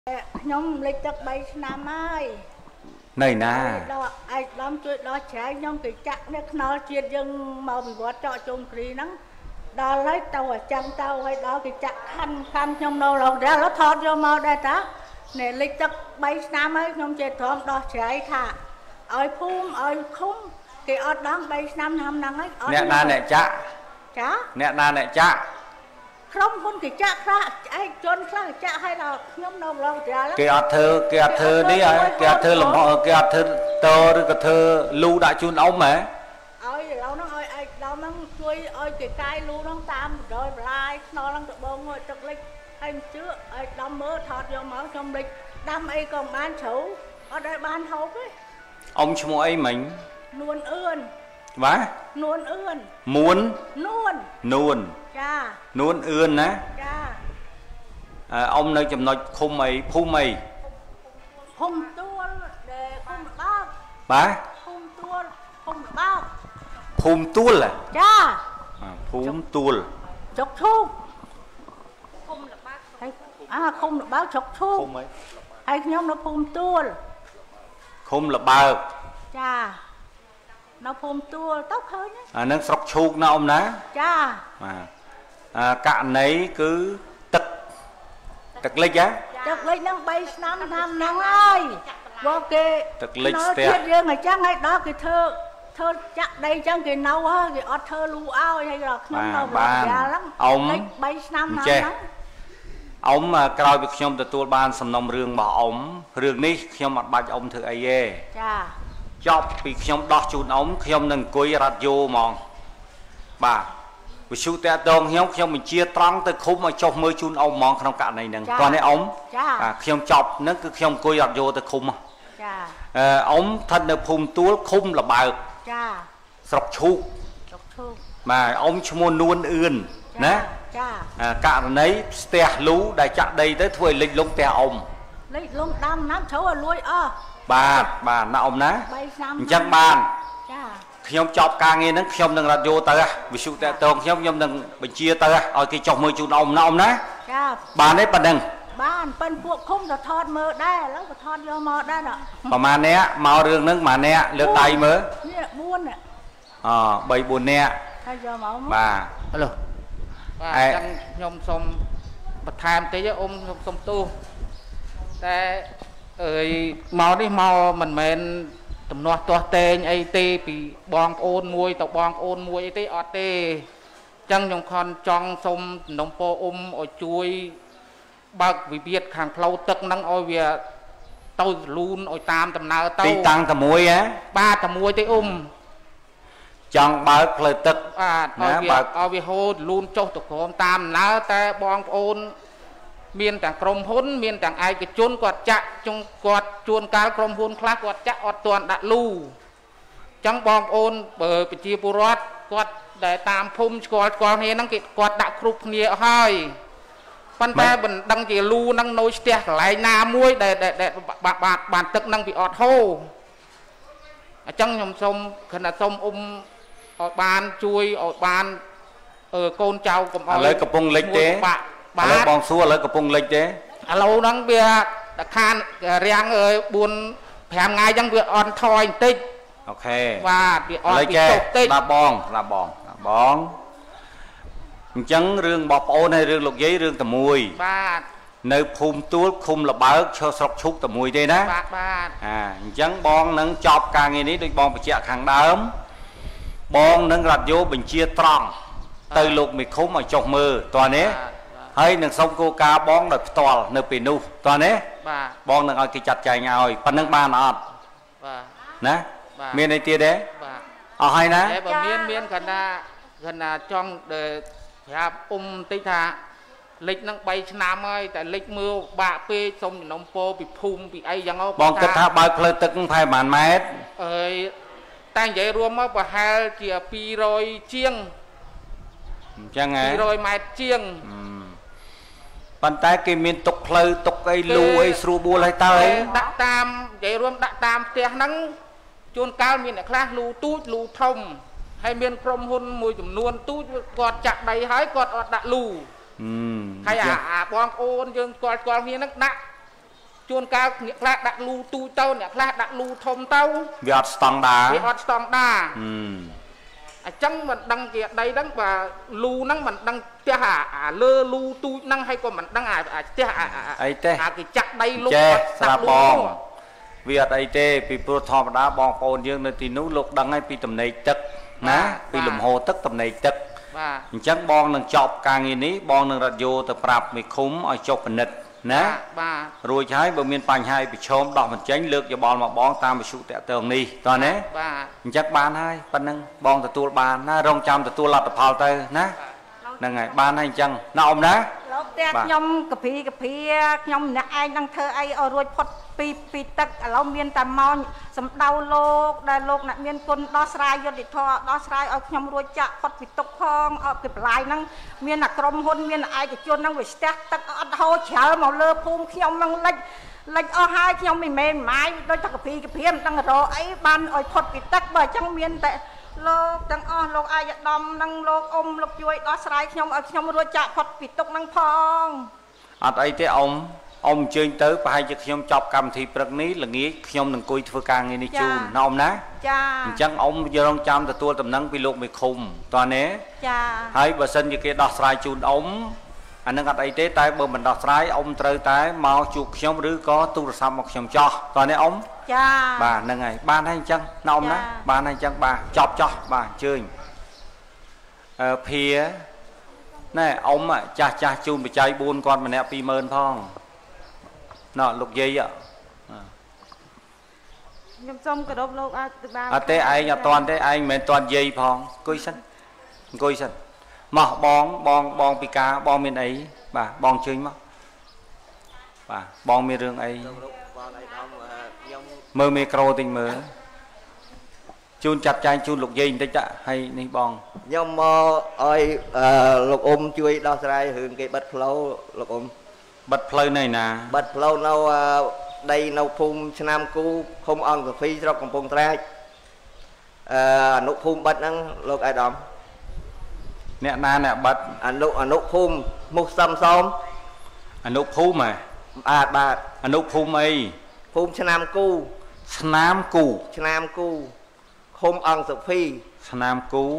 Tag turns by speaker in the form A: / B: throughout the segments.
A: nhóm lịch tập 3 năm ơi
B: này nà
A: đó ai làm chuyện đó trái nhóm cái chắc nó chuyện dân màu bị vót trọ chung kì nắng đó lấy tàu ở chân tàu hay đó cái chắc khăn khăn nhóm đâu lâu ra nó thọt vô màu đây ta nè lịch tập 3 năm ấy nhóm chết thọm đó trái thả ơi phum ơi khung cái ọt đó 3 năm năng ấy
B: nè na nè chạ nè na nè chạ
A: không con cái chắc ra ai chôn ra chắc hay là nhóm đâu lâu ra lắm
B: cái ọt thơ đi rồi cái ọt thơ làm họ cái ọt thơ to rồi cái thơ lưu đại chun ông mà
A: ơi lâu nó ơi ai lâu nó chui ơi cái cây lưu nó tam rồi lại nó đang được bông ngồi trực lịch hay chưa ai đâm mơ thọt vô máu trong lịch đâm ấy còn ban xấu ở đây ban hộp ấy
B: ông chú ấy mình
A: nuôn ươn
B: vá
A: nuôn ươn
B: muốn
A: nuôn
B: cha nuôn ươn á ông nơi chùm nói khung mày phu mày
A: khung tua để khung bao
B: bá
A: khung tua khung bao
B: phum tua là
A: cha
B: phum tua
A: chọc thu khung là bác khung là báo chọc thu
B: khung mấy
A: hay nhóm nó phum tua
B: khung là bao
A: cha nó phum tua tóc hơi nhé
B: nó sọc chuột nó ông ná
A: cha
B: cạn nấy cứ tật lịch á
A: tật lịch năng 3 năm năng ơi vô kì
B: tật lịch
A: nó thiết riêng là chắc hay đó cái thơ chắc đây chẳng cái nâu á cái ọt thơ lưu ao hay là không đâu mà già lắm
B: ông
A: 3 năm lắm
B: ông coi việc nhom từ tua ban sầm nông rương bảo ông rương ní nhom mặt bạch ông thử ai ye chọc việc nhom đo chun ông nhom nâng cối radio mong bà vì sự tệ tông nhom mình chia trắng tới khúc mà chọc mơ chun ông mong trong cả này nâng còn đấy ông nhom chọc nó cứ nhom cối radio tới khúc mà ông thân được phun túa khung là bạc sọc chu mà ông cho mua nuôn ươn nè cả nấy ste lú đại chặt đây tới thuê lịch lông te ông
A: lịch lông đam nắm xấu ở lui
B: bà nó ông ná chẳng bàn khi ông chọc ca nghe nó khi ông đừng radio tới vì sự tệ tông khi ông đừng bình chia tới ở cái chọc mưa chun ông nó ông ná bà đấy bà đừng
A: ban phân cuộc không được thọt mơ đâyแล้วก็thọt vô mơ đây nè
B: mà nè màu đường nước mà nè lượt tay mơ
A: buôn nè
B: bầy buồn nè bà
C: alo chẳng nhom xôm bật tham tí cho ôm xôm tu để màu đi màu mình men tầm nọ toa tên ai tê bị bong ôn muôi tộc bong ôn muôi ai tê ọt tê chẳng nhom con trong xôm nông po ở chuối bạc vì biết hàng lâu tức năng oi về tôi luôn oi tam tầm nào tao
B: tí tăng tầm muối á
C: ba tầm muối tê
B: chọn bạc lời tức
C: ở vì hồ luôn cho tụi con tam nào ta bong ôn miền tảng krom hôn miền tảng ai cái chôn quạt chạ trong quạt chuồn cá krom hôn khác quạt chạ ọt toàn đã lưu chẳng bong ôn bờ bị chia bùrọt quạt để tam phum quạt này năng kịch quạt đã khrup nia hơi pan ta mình đăng chỉ lưu năng nôi stea lại na muối để bản tức năng bị ọt hô chẳng nhom xôm khả năng xôm ở ban chui ở ban côn trâu cầm
B: lấy cặp bông lịch thế lấy bong xua lấy cặp bông lịch thế
C: lâu năng bia khan riang buồn thèm ngay chẳng việc on thoi tích
B: ok
C: và bị on bị tụt tích
B: là bong chẳng rương bọc ôn hay rương lục giấy rương tầm mùi nơi phun tuốt khung là bớt cho sọc chút tầm mùi đây đó chẳng bong nâng chọc càng ngày ní được bong phải chạy hàng đớm bong nâng rạch vô bình chia tròn từ lục mì khung mà chọc mưa toàn ấy hay nâng sông cô ca bong đợt toàn nơi pin nu toàn ấy bong nâng ở cái chặt chạy ngồi pan nâng ba nọ nè miền này tia đấy hay nè
C: miền gần là trong để tích thà lịch năng 3 năm ơi tại lịch mưa bạ phê xong nông po bị phum bị ai chẳng không
B: bong kết thả bao khơi tức phải màn mét
C: tăng vậy luôn á và hai chia pi rồi chiêng
B: chẳng ấy
C: pi rồi mét chiêng
B: bàn tay cái miền tục khơi tục ấy lù ấy sưu bùa lại tới
C: đặt tam vậy luôn đặt tam tiền nắng chôn cao miền này khác lù tút lù thông hay miền krom hôn mùi chùm nuôn tút quạt chặt đầy hái quạt ọt đã lù hay bong ôn dương quạt miền nắng nặng ជួនកាលអ្នកខ្លះដាក់លូទូចទៅអ្នកខ្លះដាក់លូធំទៅ
B: វាអត់ស្តង់ដារ
C: វាអត់ស្តង់ដារអញ្ចឹងមិនដឹងជាដីហ្នឹងបើលូហ្នឹងមិនដឹងផ្ទះអាលើលូទូចហ្នឹងហើយក៏មិនដឹងអាផ្ទះ
B: អីទេ
C: គេចាក់ដីលុប
B: ស្រាប់បងវាអត់អីទេពីព្រោះធម្មតាបងប្អូនយើងនៅទីនោះលោកដឹងហើយពីតំណែងទឹកណាពីលំហូរទឹកតំណែងទឹក
C: បាទ
B: អញ្ចឹងបងនឹងចប់ការងារនេះបងនឹងរត់យោទៅប្រាប់មេឃុំឲ្យចុះពិនិត្យណា
C: បាទ
B: រួចហើយបើមានបញ្ហាប្រឈមដោះបញ្ចេញលើកយោបល់មកបងតាមវិទ្យុតាក់ទងនេះតើណា
C: បាទ
B: អញ្ចឹងបានហើយប៉ុណ្ណឹងបងទទួលបានណារងចាំទទួលលទ្ធផលទៅណាហ្នឹងហើយបានហើយអញ្ចឹងណាអ៊ំណា
A: លោកតែខ្ញុំកភីខ្ញុំម្នាក់ឯងនឹងធ្វើអីឲ្យរួចផុតពីទឹកឥឡូវមានតែមកសម្ដៅលោកដែលលោកអ្នកមានគុណដោះស្រាយយុត្តិធម៌ដោះស្រាយឲ្យខ្ញុំរួចចាក់ផុតពីទុកផងអត់ពីបន្លាយហ្នឹងមានតែក្រុមហ៊ុនមានឯកជនហ្នឹងវាស្ទះទឹកអត់ហូរជ្រៅមកលើភូមិខ្ញុំហ្នឹងលិចអស់ហើយខ្ញុំមិនមែនម៉ាយដូចតែកភីមិនដឹងរកអីបានឲ្យផុតពីទឹកបើអញ្ចឹងមានតែលោកទាំងអស់លោកអាយដាមនិងលោកអ៊ំលោកជួយដោះស្រាយខ្ញុំឲ្យខ្ញុំរួចចាក់ផុតពីទុកហ្នឹងផង
B: អត់អីទេអ៊ំអ៊ំអញ្ជើញទៅប្រហែលជាខ្ញុំចប់កម្មវិធីព្រឹកនេះល្ងាចខ្ញុំនឹងអង្គុយធ្វើការងារនេះជូនណាអ៊ំណា
A: ចា
B: អញ្ចឹងអ៊ំយល់ចាំទទួលដំណឹងពីលោកមេឃុំតើណា
A: ចា
B: ហើយបើសិនជាគេដោះស្រាយជូនអ៊ំអានឹងអត់អីទេតែបើមិនដោះស្រាយអ៊ំត្រូវតែមកជួបខ្ញុំឬក៏ទូរស័ព្ទមកខ្ញុំចោះតើណាអ៊ំ
A: ចា
B: បាទហ្នឹងហើយបានហើយអញ្ចឹងណាអ៊ំណាបានហើយអញ្ចឹងបាទចប់ចោះបាទអញ្ជើញភាណែអ៊ំចាស់ជូនបច្ច័យ4គាត់ម្នាក់ 20000 ផងណ៎លោកយាយ
A: ខ្ញុំសូមគោរពលោកអាចបាន
B: អត់ទេឯងអត់តាន់ទេឯងមិនមែនតាន់យាយផងអង្គុយសិនមកបងពីការបងមានអីបាទបងជើញមកបាទបងមានរឿងអីមើលមីក្រូតិចមើលជូនចាត់ចែងជូនលោកយាយបន្តិចហើយនេះបង
D: ខ្ញុំមកឲ្យលោកអ៊ំជួយដោះស្រាយរឿងគេបិទផ្លូវលោកអ៊ំ
B: បិទផ្លូវនៅណា
D: បិទផ្លូវនៅដីនៅភូមិឆ្នាំគូឃុំអង្គសភីស្រុកកំពង់ត្រាចអនុភូមិបិទហ្នឹងលោកអាយដាម
B: អ្នកណាអ្នកបិទ
D: អនុភូមិមុខសំ
B: អនុភូមិ
D: បាទ
B: អនុភូមិអី
D: ភូមិឆ្នាំគូ
B: ឃុំ
D: អង្គសុភី
B: ឆ្នាំគូ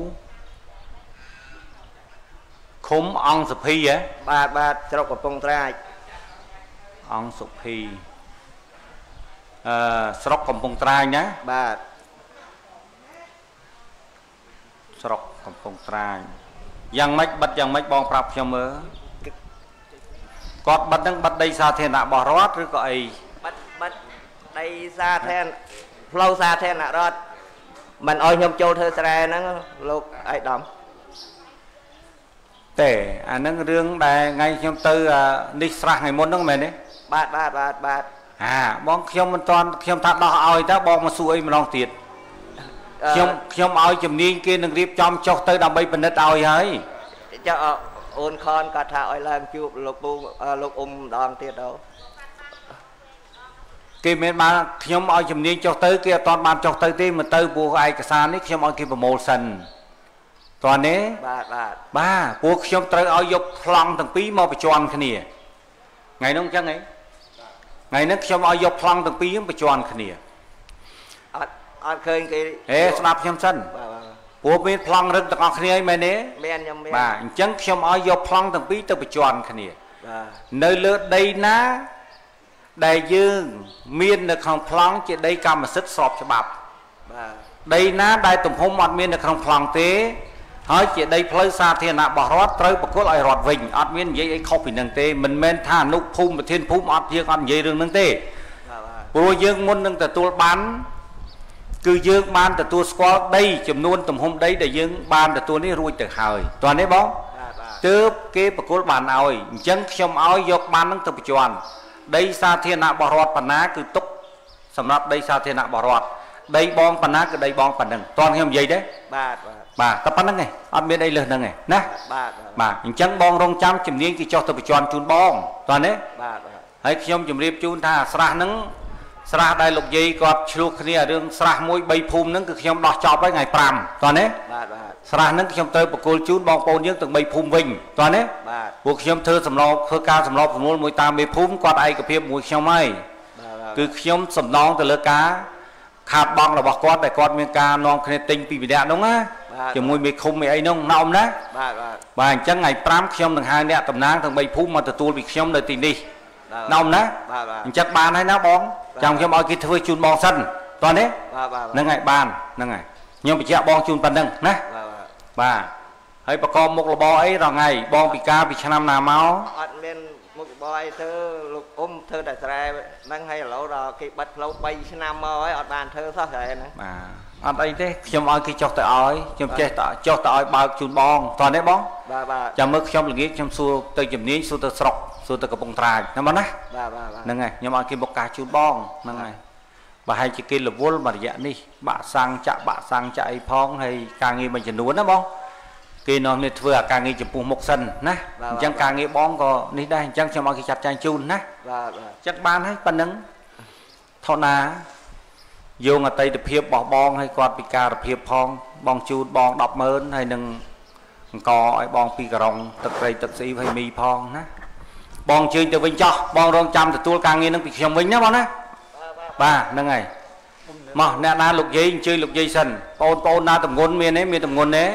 B: ឃុំអង្គសុភីហ៎
D: បាទស្រុកកំពង់ត្រាច
B: អង្គសុភីស្រុកកំពង់ត្រាចណា
D: បាទ
B: ស្រុកកំពង់ត្រាចយ៉ាងម៉េចបិទយ៉ាងម៉េចបងប្រាប់ខ្ញុំមើលគាត់បិទហ្នឹងបិទដីសាធារណៈរបស់រដ្ឋឬក៏អី
D: បិទដីសាធារណៈផ្លូវសាធារណៈរដ្ឋមិនអោយខ្ញុំចូលធ្វើស្រែហ្នឹងលោកអាយដាម
B: ទេអាហ្នឹងរឿងដែលថ្ងៃខ្ញុំទៅនេះស្រះថ្ងៃមុនហ្នឹងមែនទេ
D: បាទ
B: បងខ្ញុំមិនតាន់ខ្ញុំថាដោះឲ្យតើបងមកសួរអីម្ដងទៀតខ្ញុំឲ្យជំនាញគេនឹងរៀបចំចុះទៅដើម្បីពិនិត្យឲ្យហើយ
D: ចុះអូនខនគាត់ថាឲ្យឡើងជួបលោកពូលោកអ៊ំម្ដងទៀតទៅ
B: គេមិនបានខ្ញុំឲ្យជំនាញចុះទៅគេអត់តាន់បានចុះទៅទេមិនទៅព្រោះឯកសារនេះខ្ញុំឲ្យគេប្រមូលសិនតើនេះបាទព្រោះខ្ញុំត្រូវឲ្យយកប្លង់ទាំងពីរមកបញ្ជាន់គ្នាថ្ងៃនោះអញ្ចឹងហីថ្ងៃនេះខ្ញុំឲ្យយកប្លង់ទាំងពីរបញ្ជាន់គ្នា
D: អត់ឃើញគេ
B: ស្ដាប់ខ្ញុំសិនព្រោះមានប្លង់រឹងទាំងអស់គ្នាហើយមែនទេ
D: មែនខ្ញុំមែន
B: បាទអញ្ចឹងខ្ញុំឲ្យយកប្លង់ទាំងពីរទៅបញ្ជាន់គ្នានៅលើដីណាដែលយើងមាននៅក្នុងប្លង់ជាដីកម្មសិទ្ធិស្របច្បាប់ដីណាដែលទំហំអត់មាននៅក្នុងប្លង់ទេហើយជាដីផ្លូវសាធារណៈរបស់រដ្ឋត្រូវប្រគល់ឲ្យរដ្ឋវិញអត់មាននិយាយអីខុសពីនឹងទេមិនមែនថាអនុភូមិប្រធានភូមិអត់យើងអត់និយាយរឿងហ្នឹងទេព្រោះយើងមុននឹងទទួលបានគឺយើងបានទទួលស្គាល់ដីចំនួនទំហំដីដែលយើងបានទទួលនេះរួចទៅហើយតើនេះបងទើបគេប្រគល់បានឲ្យអញ្ចឹងខ្ញុំឲ្យយកបាននឹងទៅបញ្ជាន់ដីសាធារណៈរបស់រដ្ឋបណ្ណាគឺទុកសម្រាប់ដីសាធារណៈរបស់រដ្ឋដីបងបណ្ណាគឺដីបងប៉ុណ្ណឹងតើខ្ញុំនិយាយទេបាទតែប៉ុណ្្នឹងឯងអត់មានអីលើសហ្នឹងឯងណាបាទអញ្ចឹងបងរងចាំជំនាញគេចុះទៅបញ្ជាន់ជូនបងតើនេះហើយខ្ញុំជម្រាបជូនថាស្រះហ្នឹងស្រះដែលលោកយាយគាត់ឆ្លោះគ្នារឿងស្រះ1 3ភូមិហ្នឹងគឺខ្ញុំដោះចប់ហើយថ្ងៃ5តើនេះស្រះហ្នឹងខ្ញុំទៅបកគលជូនបងប្អូនយើងទាំង3ភូមិវិញតើនេះពួកខ្ញុំធ្វើការសម្របសម្រួលមួយតាមមេភូមិគាត់ឯកភាពមួយខ្ញុំហើយ cứ nhóm sầm non từ lơ cá khát bong là bọc quát để con miếng cá non khi tinh bị đạn đúng á chỉ mùi bị khung bị ấy nông nông đó và chẳng ngày pram nhóm thằng hai nè tầm nang thằng bay phú mà từ tôi bị nhóm đời tìm đi nông đó chắc bàn hay nó bón trong nhóm mọi cái thôi chun bong sân toàn đấy nâng ngày bàn nâng ngày nhưng bị chẹo bong chun bàn nâng nè bà hãy bà con một là bò ấy rồi ngày bong bị cá bị năm nào máu
D: một bòi thơ lục thơ đại sài đang hay lẩu rồi cái bật lẩu bay năm mới ở bàn thơ sao vậy nè
B: anh đây thế trong ai khi cho tới ỏi trong che cho tới bao chun bong toàn đấy bón trong mức trong là nghĩ trong xua từ chấm ní xua từ sọc xua từ cái bông trà nó mà nè nâng ngày nhưng mà khi một cá chun bong nâng ngày bà hay chỉ kia là vốn mà dạng đi bà sang chạy phong hay càng nghi mình chỉ nuốt đó bong kia nó nên vừa càng nghi chụp một sân nè chẳng càng nghi bón có đi đây chẳng cho mọi cái chặt chanh chun nè chắc ban hết ban nắng thọ ná vô ngà tây được hiệp bỏ bong hay quạt bị cà được hiệp phong bong chun bong đọc mơn hay nâng có ai bong pi cà rong tật cây tật sĩ hay mì phong nè bong chơi từ vinh cho bong rong trăm từ tua càng nghi nâng bị trong vinh đó bong nè ba nâng ngày mà nè na lục dây chơi lục dây sân pon na tầm ngôn miền tầm ngôn đấy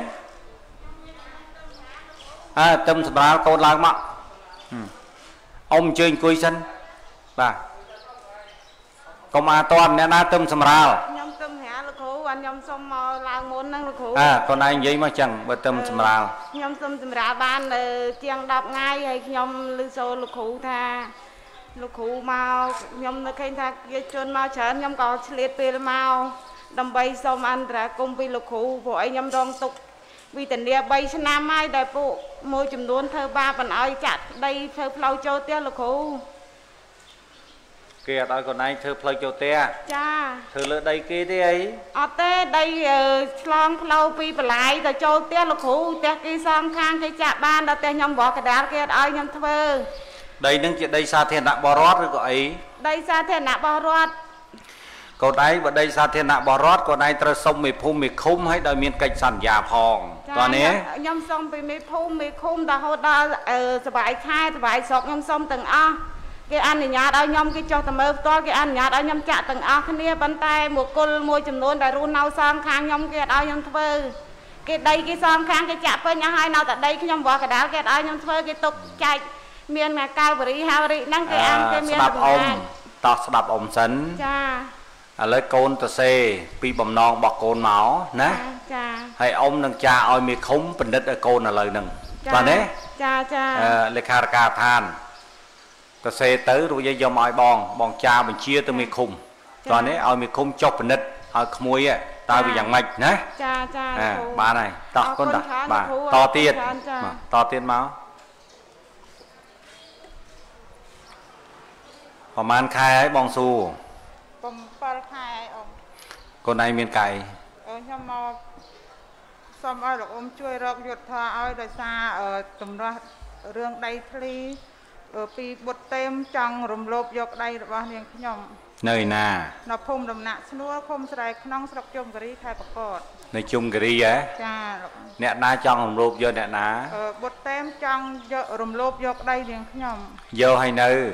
B: tâm sầm rào con lại mà ông chơi cùi sân bà công an toàn nè na tâm sầm rào
E: nhom tâm hả lực hữu anh nhom xôm làng môn năng lực hữu
B: con anh vậy mà chẳng bờ tâm sầm rào
E: nhom tâm sầm rào ban chiang đạp ngay hay nhom lưu sô lực hữu tha lực hữu màu nhom nó khen tha chôn màu chén nhom có liệt pê màu đầm bay xôm ăn ra cùng với lực hữu của anh nhom đong tục vì tình địa bay sinh nam ai đại phụ môi chùm đuôn thơ ba phần ơi chặt đây thơ phlau châu tia lực hữu
B: kìa đôi con anh thơ phlau châu tia
E: cha
B: thơ lỡ đây kia thế ấy
E: ở tê đây long phlau pi bả lại rồi châu tia lực hữu tia kia sang khang cái chạ ban đó tia nhom bỏ cái đá kia ơi nhom thơ
B: đây nâng chuyện đây xa thiên nạ bò rót rồi gọi
E: đây xa thiên nạ bò rót
B: còn đây và đây xa thiên nạ bò rót còn đây trơ sông mì phum mì khung hay đời miền cạnh sàn già phong toàn ấy
E: nhom sông mì phum mì khung đã hốt đã sờ bài khai sờ bài sọc nhom sông từng a cái ăn thì nhà đây nhom cái cho tầm ớt to cái ăn nhà đây nhom chạ từng a cái nia bàn tay một côn môi chùm nôn đại run nâu sang khang nhom cái đây nhom thơ cái đây cái sang khang cái chạ bên nhà hai nào tại đây cái nhom vỏ cái đá cái đây nhom thơ cái tục chạy miền là cao bỉ hao bỉ năng cái ăn cái miền
B: ta đập ông sấn lấy côn ta xe pi bầm non bọc côn máu nè hay ông nâng cha oi mi khống bình đất ở côn là lời nâng và đấy lấy kha ca than ta xe tới rồi dây do mọi bòn cha mình chia từ mi khung và đấy oi mi khung chọc bình đất ở muối á ta bị dạng mạch nè ba này to con ta ba to tiền máuประมาณkhai ấy bong su con này miền cày
F: nhưng mà xong ai được ông chui rọc ruột thà ai đời xa ở tầm ra rương đây thi ở pi bột tem trăng rùm lốp dọc đây bao nhiêu nhom
B: nơi nà
F: nó phun đầm nặng xua phun sài nong sọc chung cái khai bạc cọt
B: nơi chung cái gì á nè na trăng rùm lốp vô nè ná
F: bột tem trăng rùm lốp dọc đây liền nhom
B: vô hay nơi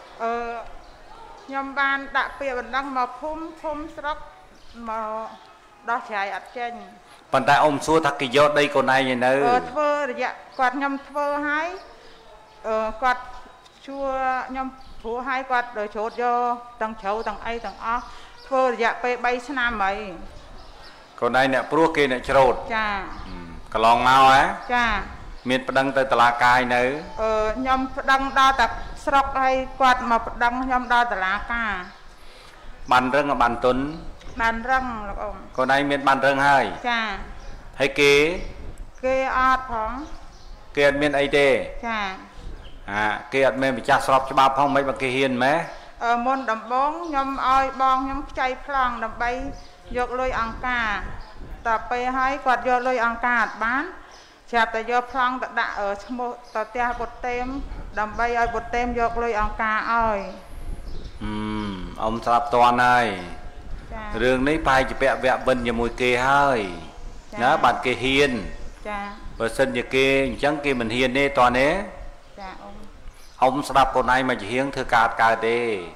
F: nhom ban đã bịa bản đăng mà phun sọc mà đó chạy ắt trên
B: bàn tay ông xua thắc cái vô đây con này như nơi
F: thưa dạ quạt nhom thưa hái quạt chua nhom phú hai quạt rồi chốt vô tầng chấu tầng ai tầng o thưa dạ pe bay nam mày
B: con này nè pro kia nè chốt
F: cha
B: cả lòng mau á
F: cha
B: miền đăng tới tà la cai nữa
F: nhom đăng đo tập sọc hay quạt mà đăng nhom đo tà la ca
B: bàn răng là bàn tuấn
F: bàn răng là ông
B: con này miền bàn răng hai
F: cha
B: hay kế
F: ọt phóng
B: kế miền ai tê
F: cha
B: kế miền bị chặt sọp cho ba phong mấy bằng kế hiền mấy
F: môn đầm bóng nhom oi bong nhom chay phlang đầm bay dọc lôi ăn cá tậpไปให้quạt dọc lôi ăn cá bán chạp tại do phlang đã ở một tờ tia bột tem đầm bay oi bột tem dọc lôi ăn cá oi
B: ông sập toàn này rương này phải chỉ bẹ vẹ vân như mùi kê hơi nó bàn kê hiền và sân như kê chẳng kê mình hiền nê toàn ấy ông sập con này mà chỉ hiến thưa cát cà tê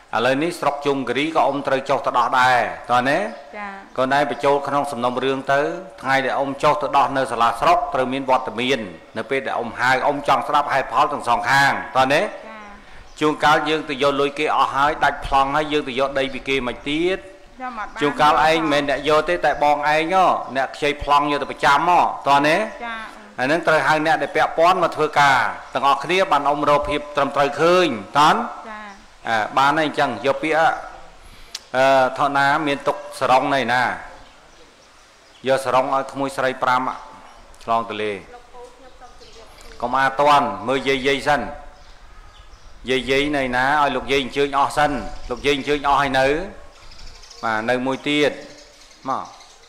B: ឥឡូវនេះស្រុកជុំគិរីក៏អ៊ំត្រូវចុះទៅដោះដែរតើណា
F: ចា
B: ក៏ណែបញ្ចូលក្នុងសំណុំរឿងទៅថ្ងៃដែលអ៊ំចុះទៅដោះនៅសាលាស្រុកត្រូវមានវត្តមាននៅពេលដែលអ៊ំហៅអ៊ំចង់ស្ដាប់ហេតុផលទាំងសងខាងតើណាជួនកាលយើងទៅយកលុយគេអស់ហើយដាច់ប្លង់ហើយយើងទៅយកដីពីគេមិនទៀតជួនកាលឯងមិនមែនអ្នកយកទេតែបងឯងអ្នកខ្ចីប្លង់យកទៅប្រចាំមកតើណា
F: ចា
B: ហើយនឹងត្រូវហៅអ្នកដែលពាក់ព័ន្ធមកធ្វើការទាំងអស់គ្នាបានអ៊ំរកភាពត្រឹមត្រូវឃើញតើចាបានហើយអញ្ចឹងយកពាក្យថោណាមានទុកសរងណៃណាយកសរងឲ្យក្មួយស្រី5ឆ្លងទលេកុំអាតន់មើលយាយសិនយាយណៃណាឲ្យលោកយាយអញ្ជើញអស់សិនលោកយាយអញ្ជើញអស់ហើយនៅបាទនៅមួយទៀតមក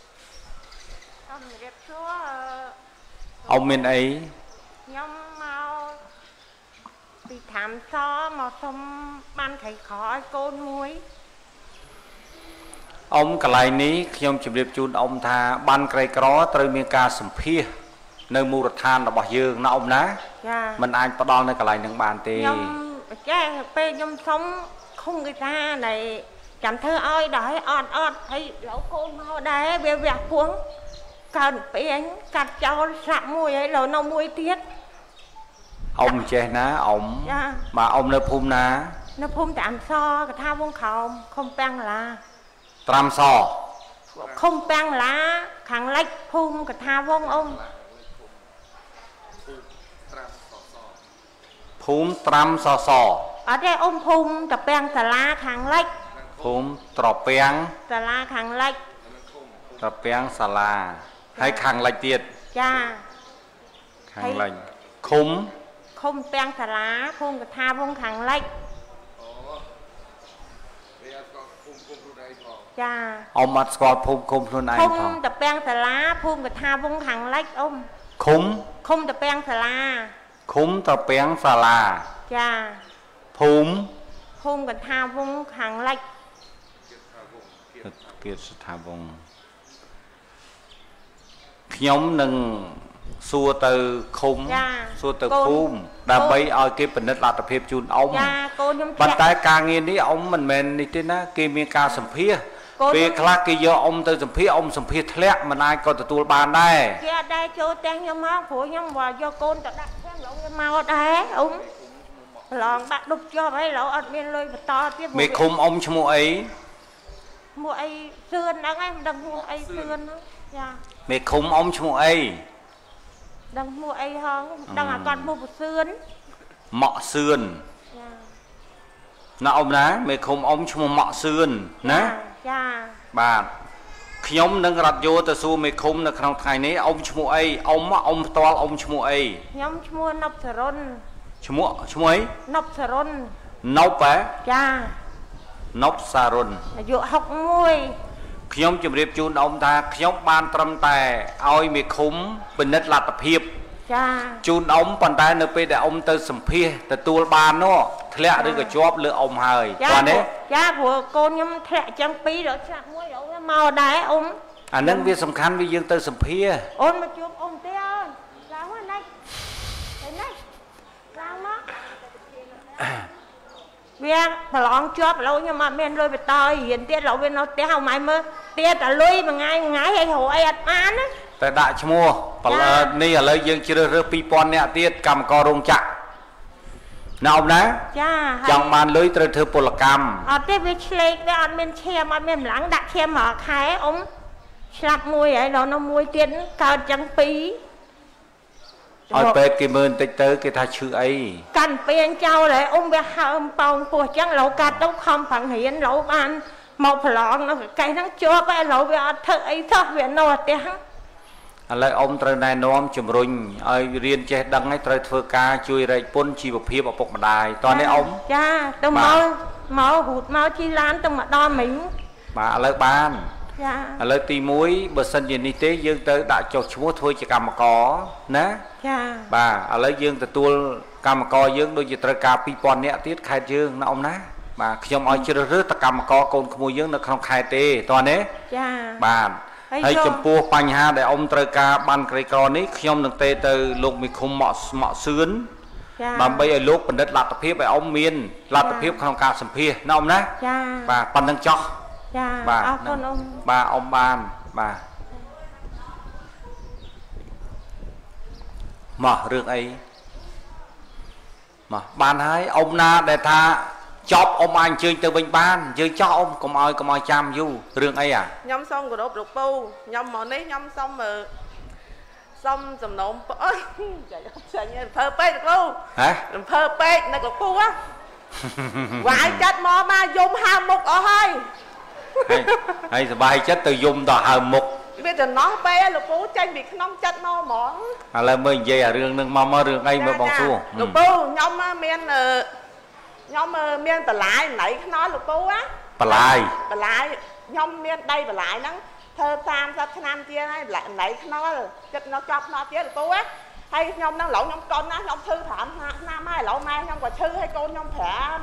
B: អ៊ំមានអី
G: ខ្ញុំមកពីឋានសមកសុំបានខៃខឲ្យកូនមួយ
B: អ៊ំកន្លែងនេះខ្ញុំជម្រាបជូនអ៊ំថាបានក្រីក្រត្រូវមានការសម្ភាសនៅមូលដ្ឋានរបស់យើងណាអ៊ំណា
G: ចា
B: มันអាចផ្ដល់នៅកន្លែងនឹងបានទេ
G: ខ្ញុំចេះពេលខ្ញុំសុំឃុំគេថាណែចាំធ្វើឲ្យដល់អត់ហើយលោកកូនមកដែរវាវះពួងកើតពេញកាត់ចោលស្លាក់មួយហើយនៅមួយទៀត
B: អ៊ំចេះណាអ៊ំបាទអ៊ំនៅភូមិណា
G: នៅភូមិត្រាំសកថាវងខោមឃុំពាំងឡា
B: ត្រាំស
G: ឃុំពាំងឡាខាងលិចភូមិកថាវងអ៊ំ
B: ភូមិត្រាំសស
G: អត់ទេអ៊ំភូមិតាពាំងសាលាខាងលិច
B: ភូមិត្រពាំង
G: សាលាខាងលិច
B: ត្រពាំងសាលាហើយខាងលិចទៀត
G: ចា
B: ខាងលិចឃុំ
G: ពាំងសាលាភូមិកថាវងខាងលិចចា
B: អ៊ំអត់ស្គាល់ភូមិឃុំខ្លួនឯងផង
G: ភូមិតាពាំងសាលាភូមិកថាវងខាងលិចអ៊ំ
B: ឃុំ
G: តាពាំងសាលា
B: ឃុំតាពាំងសាលា
G: ចា
B: ភូមិ
G: កថាវងខាងលិច
B: គៀតស្ថាវងខ្ញុំនឹងសួរទៅឃុំសួរទៅភូមិដើម្បីឲ្យគេពិនិត្យលទ្ធភាពជូនអ៊ំ
G: ចាកូនខ្ញុំ
B: ប៉ុន្តែការងារនេះអ៊ំមិនមែននេះទេណាគេមានការសម្ភាសពេលខ្លះគេយកអ៊ំទៅសម្ភាសអ៊ំសម្ភាសធ្លាក់មិនអាចក៏ទទួលបានដែរ
G: គេអត់ដែរចូលតែខ្ញុំមកព្រោះខ្ញុំយកកូនទៅដាក់ផ្ទះលោកខ្ញុំមកដែរអ៊ំឡងដាក់ដុបជាប់ហើយលោកអត់មានលុយបន្តទៀត
B: មេឃុំអ៊ំឈ្មោះអី
G: ឈ្មោះអីសឿនហ្នឹងឯងមិនដឹងឈ្មោះអីសឿនហ្នឹងចា
B: មេឃុំអ៊ំឈ្មោះអី
G: ដឹងឈ្មោះអីហងដឹងអាគាត់ឈ្មោះពសឿន
B: ម៉ាក់សឿនណាអ៊ំណាមេឃុំអ៊ំឈ្មោះម៉ាក់សឿនណា
G: ចា
B: បាទខ្ញុំនឹងរត់យកទៅសួរមេឃុំនៅក្នុងថ្ងៃនេះអ៊ំឈ្មោះអីអ៊ំផ្ទាល់អ៊ំឈ្មោះអី
G: ខ្ញុំឈ្មោះណប់សរុន
B: ឈ្មោះអី
G: ណប់សរុន
B: ណប់ហ៎
G: ចា
B: ណប់សារុន
G: អាយុ61
B: ខ្ញុំជម្រាបជូនអ៊ំថាខ្ញុំបានត្រឹមតែឲ្យមេឃុំពិនិត្យលទ្ធភាព
G: ចា
B: ជូនអ៊ំប៉ុន្តែនៅពេលដែលអ៊ំទៅសម្ភាសទទួលបាននោះធ្លាក់ឬក៏ជាប់លើអ៊ំហើយ
G: បាទទេចាព្រោះកូនខ្ញុំធ្លាក់ចឹងពីរដល់ឆ្លាក់មួយដល់វាមកដែរអ៊ំ
B: អានឹងវាសំខាន់វាយើងទៅសម្ភាស
G: អូនមកជួបអ៊ំទេអើយឡើងមកណៃឡើងមកវាប្រឡងជាប់ឥឡូវខ្ញុំអត់មានលុយបន្តរៀនទៀតឥឡូវវានៅផ្ទះឲ្យម៉ែមើលទៀតតែលុយមួយថ្ងៃឲ្យរកអីអត់បានណា
B: តែដាក់ឈ្មោះនេះឥឡូវយើងជ្រើសរើស 2000 នាក់ទៀតកម្មកររោងចក្រណាអ៊ំណា
G: ចា
B: ចង់បានលុយត្រូវធ្វើពលកម្ម
G: អត់ទេវាឆ្លេកវាអត់មានឈាមអត់មានម្លឹងដាក់ឈាមមួយខែអ៊ំស្លាប់មួយហើយដល់នៅមួយទៀតកើតចឹងពីរ
B: ឲ្យពេទ្យគេមើលបន្តិចទៅគេថាឈឺអី
G: កាន់ពេញចោលហើយអ៊ំវាហើមប៉ោងពោះចឹងឡូវកាត់ទៅខំប្រឹងរៀនឡូវបានមកប្រឡងនៅកែហ្នឹងជាប់ហើយឡូវវាអត់ធ្វើអីសោះវានៅផ្ទះ
B: ឥឡូវអ៊ំត្រូវណែនាំជំរុញឲ្យរៀនចេះដឹងឲ្យត្រូវធ្វើការជួយរែកពុនជីវភាពឪពុកម្ដាយតោះនេះអ៊ំ
G: ចាទៅមករូតមកជីឡានទៅម្ដងមិញ
B: បាទឥឡូវបាន
G: ចា
B: ឥឡូវទី1បើសិនជានេះទេយើងទៅដាក់ចុះឈ្មោះធ្វើជាកម្មករណា
G: ចា
B: បាទឥឡូវយើងទទួលកម្មករយើងដូចជាត្រូវការ 2000 នាក់ទៀតខេត្តយើងណាអ៊ំណាបាទខ្ញុំឲ្យជ្រើសរើសតកម្មករកូនក្មួយយើងនៅក្នុងខេត្តទេតោះនេះ
G: ចា
B: បាទហើយចំពោះបញ្ហាដែលអ៊ំត្រូវការបានក្រីក្រនេះខ្ញុំនឹងទេទៅលោកមេឃុំម៉ាក់សឿនដើម្បីឲ្យលោកបណ្ឌិតលទ្ធភាពឲ្យអ៊ំមានលទ្ធភាពក្នុងការសម្ភាសណាអ៊ំណាបាទប៉ុណ្្នឹងចោះ
G: ចាបាទអរគុណអ៊ំ
B: បាទអ៊ំបានបាទមករឿងអីមកបានហើយអ៊ំណាដែលថាចប់អ៊ំអាចអញ្ជើញទៅវិញបានយើងចោះអ៊ំកុំឲ្យចាំយូររឿងអី
H: ខ្ញុំសូមគោរពលោកពូខ្ញុំមកនេះខ្ញុំសូមសំណូមអើយចាចាញ់រំភើពេកលោកគ្រូ
B: ហ៎
H: រំភើពេកនឹកលោកពូហ៎វាយចាត់មកមកយំហើមមុខអស់ហើយ
B: សบายចិត្តទៅយំដល់ហើមមុខ
H: វាទៅណោះពេកលោកពូចេញពីក្នុងចិត្តមកហ្មង
B: ឥឡូវមើលនិយាយអារឿងនឹងមករឿងអីមើលបងសួរ
H: លោកពូខ្ញុំមានបន្លាយណៃខ្នល់លោកពូណា
B: បន្លាយ
H: ខ្ញុំមានដីបន្លាយហ្នឹងធ្វើ30ឆ្នាំទៀតហើយណៃខ្នល់ចិត្តនៅជាប់ខ្នល់ទៀតលោកពូណាហើយខ្ញុំហ្នឹងឡូវខ្ញុំកូនណាខ្ញុំឈឺ5ឆ្នាំហើយឡូវម៉ែខ្ញុំក៏ឈឺហើយកូនខ្ញុំ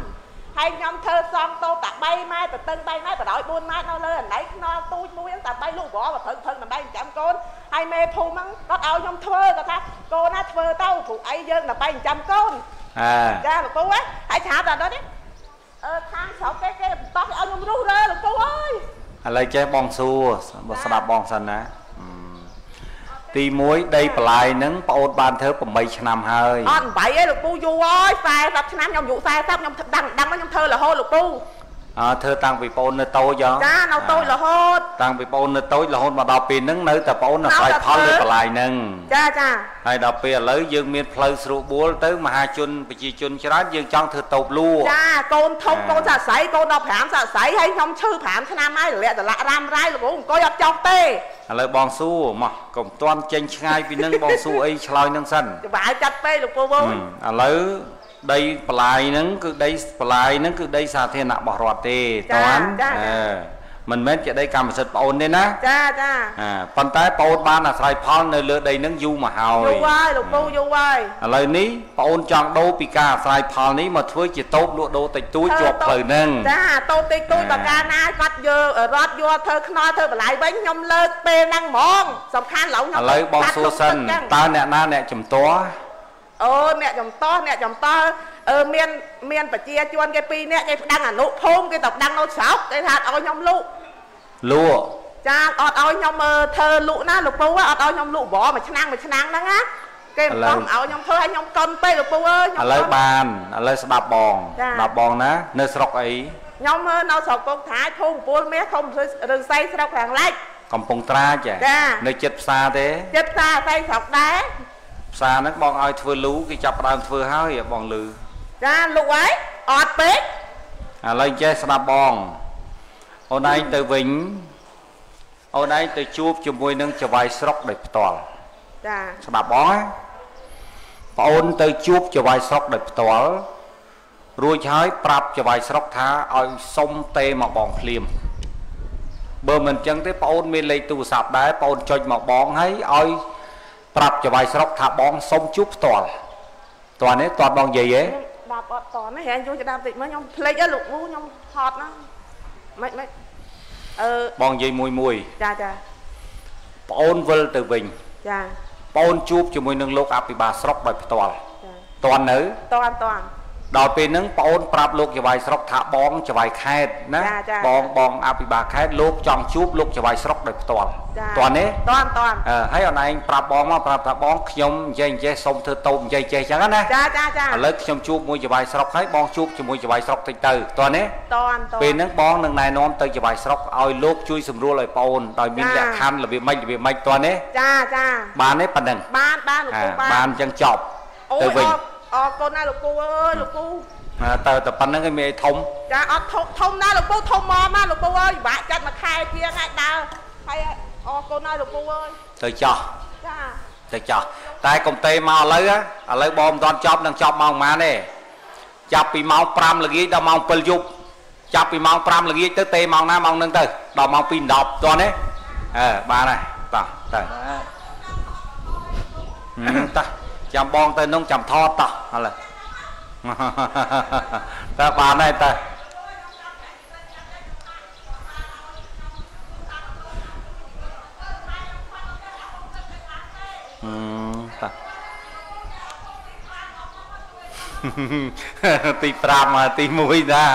H: 5ហើយខ្ញុំធ្វើសំតូតា3ម៉ែត្រទៅ3ម៉ែត្របដោយ4ម៉ែត្រនៅលើណៃខ្នល់ទូចមួយហ្នឹងតា3លោកប្រព្រឹងដើម្បីចិញ្ចឹមកូនហើយមេភូមិហ្នឹងគាត់ឲ្យខ្ញុំធ្វើគាត់ថាកូនណាធ្វើទៅព្រោះអីយើងដើម្បីចិញ្ចឹមកូនចាលោកពូហើយថាតើដល់នេះខាងស្រុកគេបន្តឲ្យខ្ញុំរស់រើលោកពូអើយ
B: ឥឡូវចេះបងសួរស្ដាប់បងសិនណាទី1ដីបន្លាយហ្នឹងប្អូនបានធ្វើ8ឆ្នាំហើយ
H: អត់8ទេលោកពូយូរហើយ40ឆ្នាំខ្ញុំអាយុ40ខ្ញុំដឹងខ្ញុំធ្វើរហូតលោកពូ
B: ធ្វើតាំងពីប្អូននៅតូច
H: ចានៅតូចរហូត
B: តាំងពីប្អូននៅតូចរហូតមកដល់ពេលហ្នឹងនៅតែប្អូនអាស្រ័យផលលើបន្លាយហ្នឹង
H: ចា
B: ហើយដល់ពេលឥឡូវយើងមានផ្លូវស្រួលបួលទៅមហាជនប្រជាជនច្រើនយើងចង់ធ្វើតូបលួ
H: ចាកូនធំកូនសាស្រីកូន15សាស្រីហើយខ្ញុំឈឺ5ឆ្នាំហើយរលាក់រ៉ាំរ៉ៃលោកអង្គុយអត់ចោះទេ
B: ឥឡូវបងសួរមកកុំទាន់ចេញឆ្ងាយពីហ្នឹងបងសួរអីឆ្លើយហ្នឹងសិន
H: ច្បាស់ចាត់ពេកលោកពូបង
B: ឥឡូវដីបន្លាយហ្នឹងគឺដីបន្លាយហ្នឹងគឺដីសាធារណៈរបស់រដ្ឋទេតាន់មិនមែនជាដីកម្មសិទ្ធិប្អូនទេណា
H: ចា
B: ប៉ុន្តែប្អូនបានអាស្រ័យផលនៅលើដីហ្នឹងយូរមកហើយ
H: យូរហើយលោកពូយូរហើយ
B: ឥឡូវនេះប្អូនចង់ដូរពីការអាស្រ័យផលនេះមកធ្វើជាតូបលក់ដូរតិចតួចជាប់ផ្លូវហ្នឹង
H: ចាតូបតិចតួចបើកាលណាគាត់យករត់យកធ្វើខ្នល់ធ្វើបន្លាយវិញខ្ញុំលើកពេលហ្នឹងហ្មងសំខាន់ឡូវខ្ញុំ
B: ឥឡូវបងសួរសិនតើអ្នកណាអ្នកជំទាស់
H: អូអ្នកចំតោះមានប្រជាជនគេ2នាក់គេប្តឹងអនុភូមិគេទៅប្តឹងនៅស្រុកគេថាឲ្យខ្ញុំលក់ចាអត់ឲ្យខ្ញុំធ្វើលក់ណាលោកពូអត់ឲ្យខ្ញុំលក់បរមួយឆ្នាំហ្នឹងណាគេមិនឲ្យខ្ញុំធ្វើឲ្យខ្ញុំកុនពេកលោកពូអើយ
B: ឥឡូវបានឥឡូវស្ដាប់បងណានៅស្រុកអី
H: ខ្ញុំនៅស្រុកកុកត្រាចភូមិ7មាសធំឬស័យស្រុកខាងលិច
B: កំពង់ត្រាចនៅចិត្តផ្សារទេ
H: ចិត្តផ្សារស័យស្រុកដែរ
B: ផ្សារហ្នឹងបងឲ្យធ្វើលូគេចាប់ផ្ដើមធ្វើហើយបងលឺ
H: ចាលក់ហើយអត់ពេក
B: ឥឡូវចេះស្ដាប់បងអូនឯងទៅវិញអូនឯងទៅជួបជាមួយនឹងចវាយស្រុកដោយផ្ទាល់
H: ចា
B: ស្ដាប់បងណាប្អូនទៅជួបចវាយស្រុកដោយផ្ទាល់រួចហើយប្រាប់ចវាយស្រុកថាឲ្យសុំទេមកបងភ្លាមបើមិនអញ្ចឹងទេប្អូនមានលេខទូរស័ព្ទដែរប្អូនចុចមកបងហើយឲ្យប្រាប់ចវាយស្រុកថាបងសុំជួបផ្ទាល់តើនេះតើបងនិយាយទេ
H: ដាក់អត់តនេះហែងជួយដាប់តិចមើលខ្ញុំភ្លេចលោកគ្រូខ្ញុំហត់ណាមិន
B: បងនិយាយមួយ
H: ចា
B: ប្អូនវិលទៅវិញ
H: ចា
B: ប្អូនជួបជាមួយនឹងលោកអភិបាលស្រុកដោយផ្ទាល់តើនៅដល់ពេលហ្នឹងប្អូនប្រាប់លោកចវាយស្រុកថាបងចវាយខេតណាបងអភិបាលខេតលោកចង់ជួបលោកចវាយស្រុកដោយផ្ទាល់តើនេះហើយអនឯងប្រាប់បងមកប្រាប់ថាបងខ្ញុំនិយាយសុំធ្វើតូបនិយាយចេះចឹងណា
H: ចា
B: ឥឡូវខ្ញុំជួបមួយចវាយស្រុកហើយបងជួបជាមួយចវាយស្រុកតិចទៅតើនេះពេលហ្នឹងបងនឹងណែនាំទៅចវាយស្រុកឲ្យលោកជួយសម្រួលឲ្យប្អូនដោយមានលក្ខខណ្ឌរបៀបម៉េចតើនេះ
H: ចា
B: បានទេប៉ុណ្ណឹង
H: បានលោកគ្រូ
B: បានចឹងចប់ទៅវិញ
H: អរគុណណាលោកពូអើយលោកពូ
B: តែប៉ុណ្្នឹងឯងមានអីធំ
H: ចាអត់ធំណាលោកពូធំមកលោកពូអើយពិបាកចាត់មួយខែជាងហើយដើរហើយអរគុណណាលោកពូអើយ
B: ទៅចោះ
H: ចា
B: ទៅចោះតែកុំទេមកឥឡូវបងមិនទាន់ចប់នឹងចប់ម៉ោងប៉ុន្មានទេចាប់ពីម៉ោង5ល្ងាចដល់ម៉ោង7យប់ចាប់ពីម៉ោង5ល្ងាចទៅទេម៉ោងណាម៉ោងហ្នឹងទៅដល់ម៉ោង2:10តោះនេះបានហើយតោះចាំបងទៅនោះចាំថតតោះឥឡូវតើបានហើយតើតទី5មកទី1ណា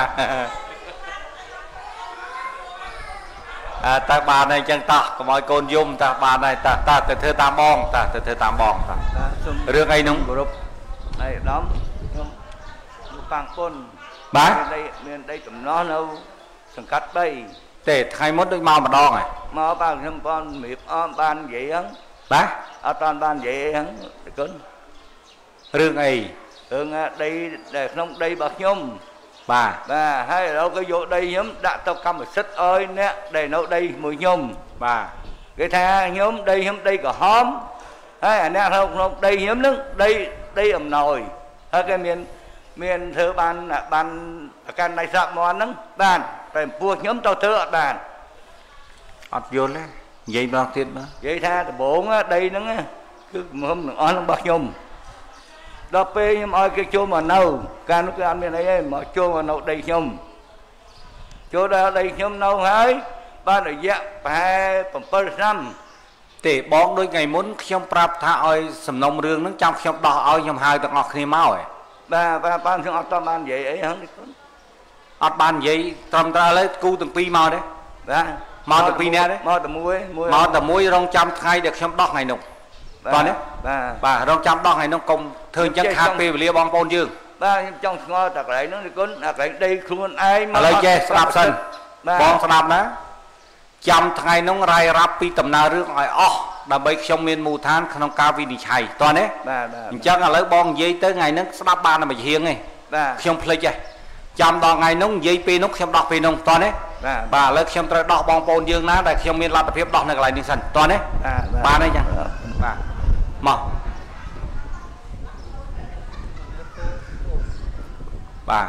B: តើបានអីចឹងតោះកុំឲ្យកូនយំតើបានហើយតើទៅធ្វើតាមបងតើទៅធ្វើតាមបងតើរឿងអីនោះគោរពហើយឧត្តមខ្ញុំប៉ាំងពុនបាទមានដីតំណនៅសង្កាត់3ទេថ្ងៃមុនដូចមកម្ដងហ៎មកបាទខ្ញុំបងជំរាបអមបាននិយាយហ្នឹងបាទអត់បាននិយាយហ្នឹងគុណរឿងអីរឿងដីដែលក្នុងដីរបស់ខ្ញុំបាទហើយឥឡូវគេយកដីខ្ញុំដាក់ទៅកម្មសិទ្ធិឲ្យអ្នកដែលនៅដីមួយខ្ញុំបាទគេថាខ្ញុំដីខ្ញុំដីក្រហមហើយអាអ្នកក្នុងដីខ្ញុំនឹងដីអំណោយហើយគេមានធ្វើបានប្រកាន់ដៃស្រាប់មន់ហ្នឹងបានតែពួកខ្ញុំទៅធ្វើអត់បានអត់យល់ទេនិយាយម្ដងទៀតមើលនិយាយថាដំបងដីហ្នឹងគឺគំហុំទាំងអស់របស់ខ្ញុំដល់ពេលខ្ញុំឲ្យគេចូលមកនៅកាលនោះគឺអត់មានអីទេមកចូលមកនៅដីខ្ញុំចូលដល់ដីខ្ញុំនៅហើយបានរយៈប្រហែល7ឆ្នាំទេបងដូចថ្ងៃមុនខ្ញុំប្រាប់ថាឲ្យសំណុំរឿងហ្នឹងចាំខ្ញុំដោះឲ្យខ្ញុំហៅទាំងអស់គ្នាមកហ៎បាទបានខ្ញុំអត់បាននិយាយអីហ្នឹងអត់បាននិយាយត្រឹមត្រូវឥឡូវគូទាំងពីរមកទេបាទមកទាំងពីរនាក់ទេមកតែមួយរងចាំថ្ងៃដែលខ្ញុំដោះថ្ងៃនោះបាទបាទរងចាំដោះថ្ងៃនោះកុំធ្វើអញ្ចឹងខាតពេលវេលាបងប្អូនយើងបាទខ្ញុំចង់ស្គាល់តែកន្លែងនោះគុណកន្លែងដីខ្លួនឯងឥឡូវចេះស្ដាប់សិនបងស្ដាប់ណាចាំថ្ងៃនោះរាយរាប់ពីដំណើររឿងឲ្យអស់ដើម្បីខ្ញុំមានមូលដ្ឋានក្នុងការវិនិច្ឆ័យតោះណាបាទអញ្ចឹងឥឡូវបងនិយាយទៅថ្ងៃនោះស្ដាប់បានតែមួយហៀងទេបាទខ្ញុំភ្លេចទេចាំដល់ថ្ងៃនោះនិយាយពេលនោះខ្ញុំដោះពេលនោះតោះណាបាទឥឡូវខ្ញុំត្រូវដោះបងប្អូនយើងណាដែលខ្ញុំមានលទ្ធភាពដោះនៅកន្លែងនេះសិនតោះណាបានទេចឹងបាទមកបាទ